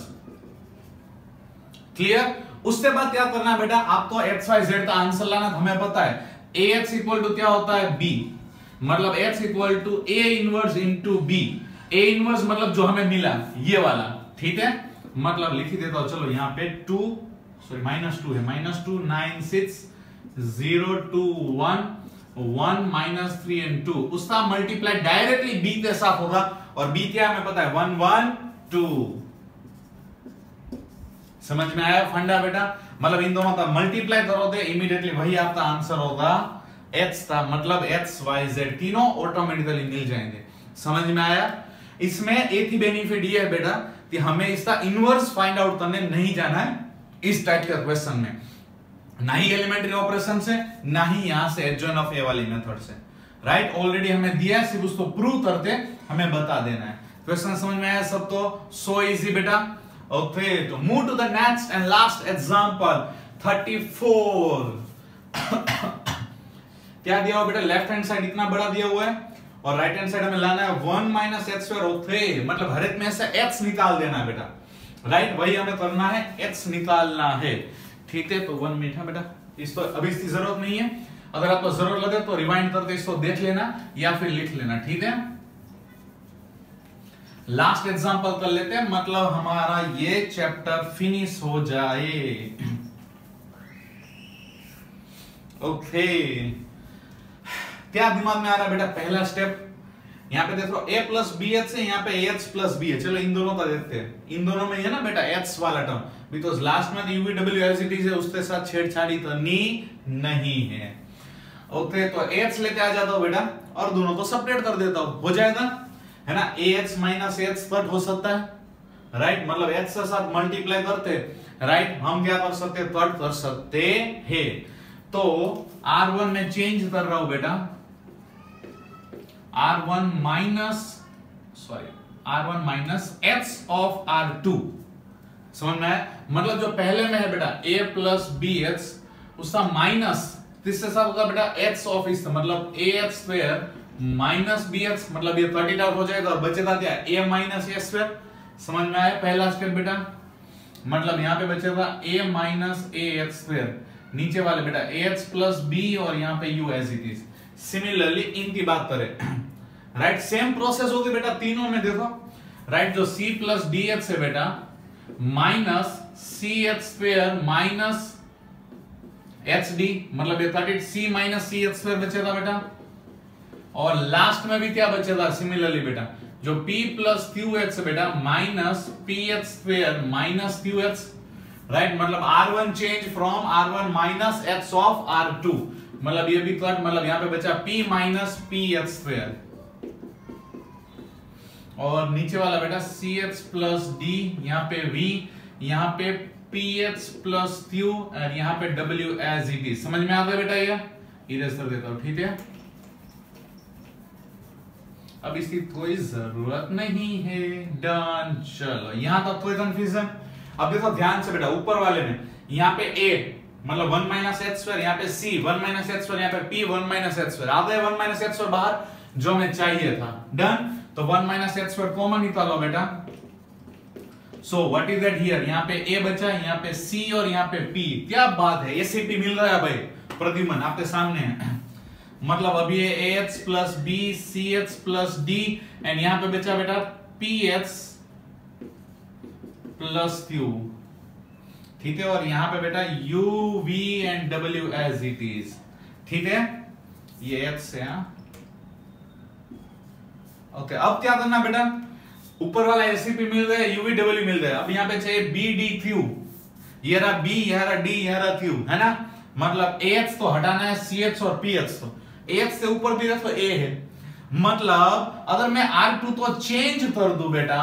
क्लियर? उसके बाद क्या करना है बेटा, आपको x y z का आंसर लाना, हमें पता है ax इक्वल टू क्या होता है b, मतलब x equal to a inverse into b। a inverse मतलब जो हमें मिला ये वाला, ठीक है, मतलब लिख ही देता हूं, चलो यहां पे -2 है, -2 9 6 0 2 1 1 -3 and 2, उसका मल्टीप्लाई डायरेक्टली b के साथ होगा, और b क्या हमें पता है 1 1 2। समझ में आया फंडा बेटा? मतलब इन दोनों का मल्टीप्लाई करोगे इमीडिएटली वही आपका आंसर होगा x का, मतलब x y z तीनों ऑटोमेटिकली मिल जाएंगे। समझ में आया? इसमें एक ही बेनिफिट ये है बेटा कि हमें इसका इनवर्स फाइंड आउट करने नहीं जाना है इस टाइप के क्वेश्चन में, ना ही एलिमेंट्री ऑपरेशन से, ना ही यहां से एडजॉइन ऑफ ए वाली मेथड से, राइट। ऑलरेडी हमें दिया है, सिर्फ उसको प्रूव करते हमें बता देना है। क्वेश्चन समझ में आया सब? तो सो इजी बेटा। ओके, तो move to the next and last example 34। क्या दिया हुआ बेटा, लेफ्ट हैंड साइड इतना बड़ा दिया हुआ है और राइट हैंड साइड हमें लाना है 1 - x², ओके, मतलब हर एक में से x निकाल देना है बेटा, राइट, वही हमें करना है, x निकालना है, ठीक है। तो 1 मिनट है बेटा, इसको अभी इसकी जरूरत नहीं है, अगर आपको जरूरत लगे तो रिवाइंड करके इसको देख लेना या फिर लिख लेना, ठीक है। लास्ट एग्जांपल कर लेते हैं, मतलब हमारा ये चैप्टर फिनिश हो जाए। ओके, क्या दिमाग में आ रहा है बेटा? पहला स्टेप यहाँ पे देखो a प्लस बी एच है, यहाँ पे h प्लस बी है, चलो इन दोनों का देखते हैं। इन दोनों में है ना बेटा h वाला टर्म, बिकॉज लास्ट में uvw एज इट इज है, उसके साथ छेड़छाड़ी करनी नहीं है। ओके, तो h लेके आ जाता हूं बेटा और दोनों को सेपरेट कर देता हूं, हो जाएगा है ना, ax माइनस h कट हो सकता है, राइट, मतलब h के साथ मल्टीप्लाई करते, राइट, हम क्या कर सकते हैं, कट कर सकते हैं। तो r1 में चेंज कर रहा हूं बेटा, r1 minus h of r2, समझ में आया? मतलब जो पहले में है बेटा a प्लस बी एच, उसका माइनस किसके साथ होगा बेटा, h ऑफ इस, मतलब ax² माइनस bx, मतलब ये 30 आउट हो जाएगा और बचेगा क्या, a माइनस a²। समझ में आया पहला स्टेप बेटा? मतलब यहाँ पे बचेगा a माइनस ax², नीचे वाले बेटा ax प्लस b और यहाँ पे u as it is. Similarly इनकी बात करें, राइट, सेम प्रोसेस होगी बेटा तीनों में। देखो राइट, जो c प्लस डी एच है बेटा minus c h square minus h d, मतलब ये 30 माइनस सी एच स्क्वायर बचेगा बेटा, और लास्ट में भी क्या बचेगा सिमिलरली बेटा, जो p प्लस क्यू एच बेटा minus p h square minus q h, right, मतलब r1 change from r1 minus h of r2, मतलब ये भी कट, मतलब यहां पे बचा p minus p h square, और नीचे वाला बेटा सी एच प्लस डी, यहाँ पे v, यहाँ पे पी एच प्लस क्यू, और यहाँ पे w एज इट इज। समझ में आ गया बेटा, ये इरेज कर देता हूं, ठीक है। अब इसकी कोई जरूरत नहीं है, डन। चलो यहां तक कोई कंफ्यूजन? अब देखो ध्यान से बेटा, ऊपर वाले में यहाँ पे a मतलब 1 माइनस एच स्क्वायर, यहाँ पे c 1 माइनस एच स्क्वायर, यहाँ पे p 1 माइनस एच स्क्वायर, आ गए 1 माइनस एच स्क्वायर बाहर, जो हमें चाहिए था, डन। तो 1 माइनस एच स्क्वायर कॉमन निकालो बेटा, so what is that here, यहाँ पे a बचा, यहाँ पे c और यहाँ पे p, क्या बात है, ACP मिल रहा है भाई, प्रद्युमन आपके सामने है। मतलब अभी ये AH plus B CH plus D एंड यहाँ पे बचा बेटा PH प्लस Q, ठीक है, और यहाँ पे बेटा U V and W as it is, ठीक है, ये H से, ओके। अब क्या करना बेटा, ऊपर वाला ACP मिल गया, UV W मिल गया, अब यहाँ पे चाहिए B D Q, ये रहा B, ये रहा D, ये रहा Q, है ना, मतलब AH तो हटाना है, CH और PH तो AH से ऊपर भी है तो A है, मतलब अगर मैं R2 तो चेंज कर दूं बेटा,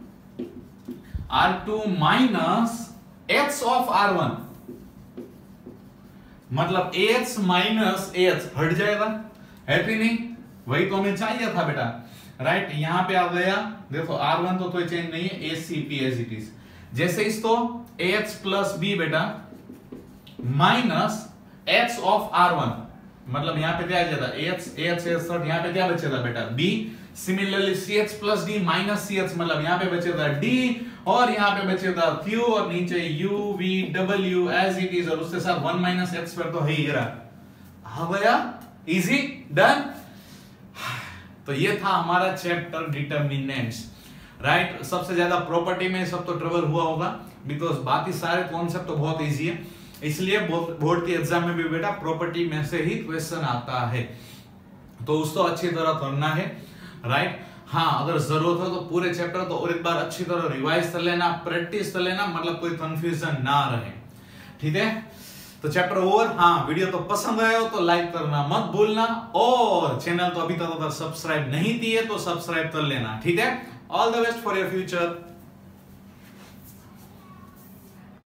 R2 minus H of R1, मतलब AH माइनस AH हट जाएगा, है कि नहीं, वही तो हमें चाहिए था बेटा, राइट। यहां पे आ गया, देखो R1 तो कोई चेंज नहीं है, ACP एज इट इज, जैसे इस तो AH प्लस B बेटा माइनस H ऑफ R1, मतलब यहाँ पे क्या आ जाता है AH यहाँ पे क्या बचेगा बेटा B, similarly CH plus D minus CH, मतलब यहाँ पे बचेगा D और यहाँ पे बचेगा Q और नीचे U V W as it is, और उसके साथ 1 माइनस H स्क्वायर तो है ही रहा, आ गया, इजी, डन। तो ये था हमारा चैप्टर डिटर्मिनेंट्स, राइट। सबसे ज्यादा प्रॉपर्टी में सब तो ट्रबल हुआ होगा, बिकॉज बाकी सारे कॉन्सेप्ट तो बहुत इजी है, इसलिए बोर्ड के एग्जाम में भी बेटा प्रॉपर्टी में से ही क्वेश्चन आता है, तो उसको अच्छी तरह करना है, राइट। हाँ, अगर जरूरत हो तो पूरे चैप्टर तो और एक बार अच्छी तरह रिवाइज कर लेना, प्रैक्टिस कर लेना, मतलब कोई कंफ्यूजन ना रहे, ठीक है। तो चैप्टर ओवर। हाँ, वीडियो तो पसंद आया हो तो लाइक करना मत भूलना, और चैनल तो अभी तक अगर सब्सक्राइब नहीं किए तो सब्सक्राइब कर लेना, ठीक है। All the best for your future.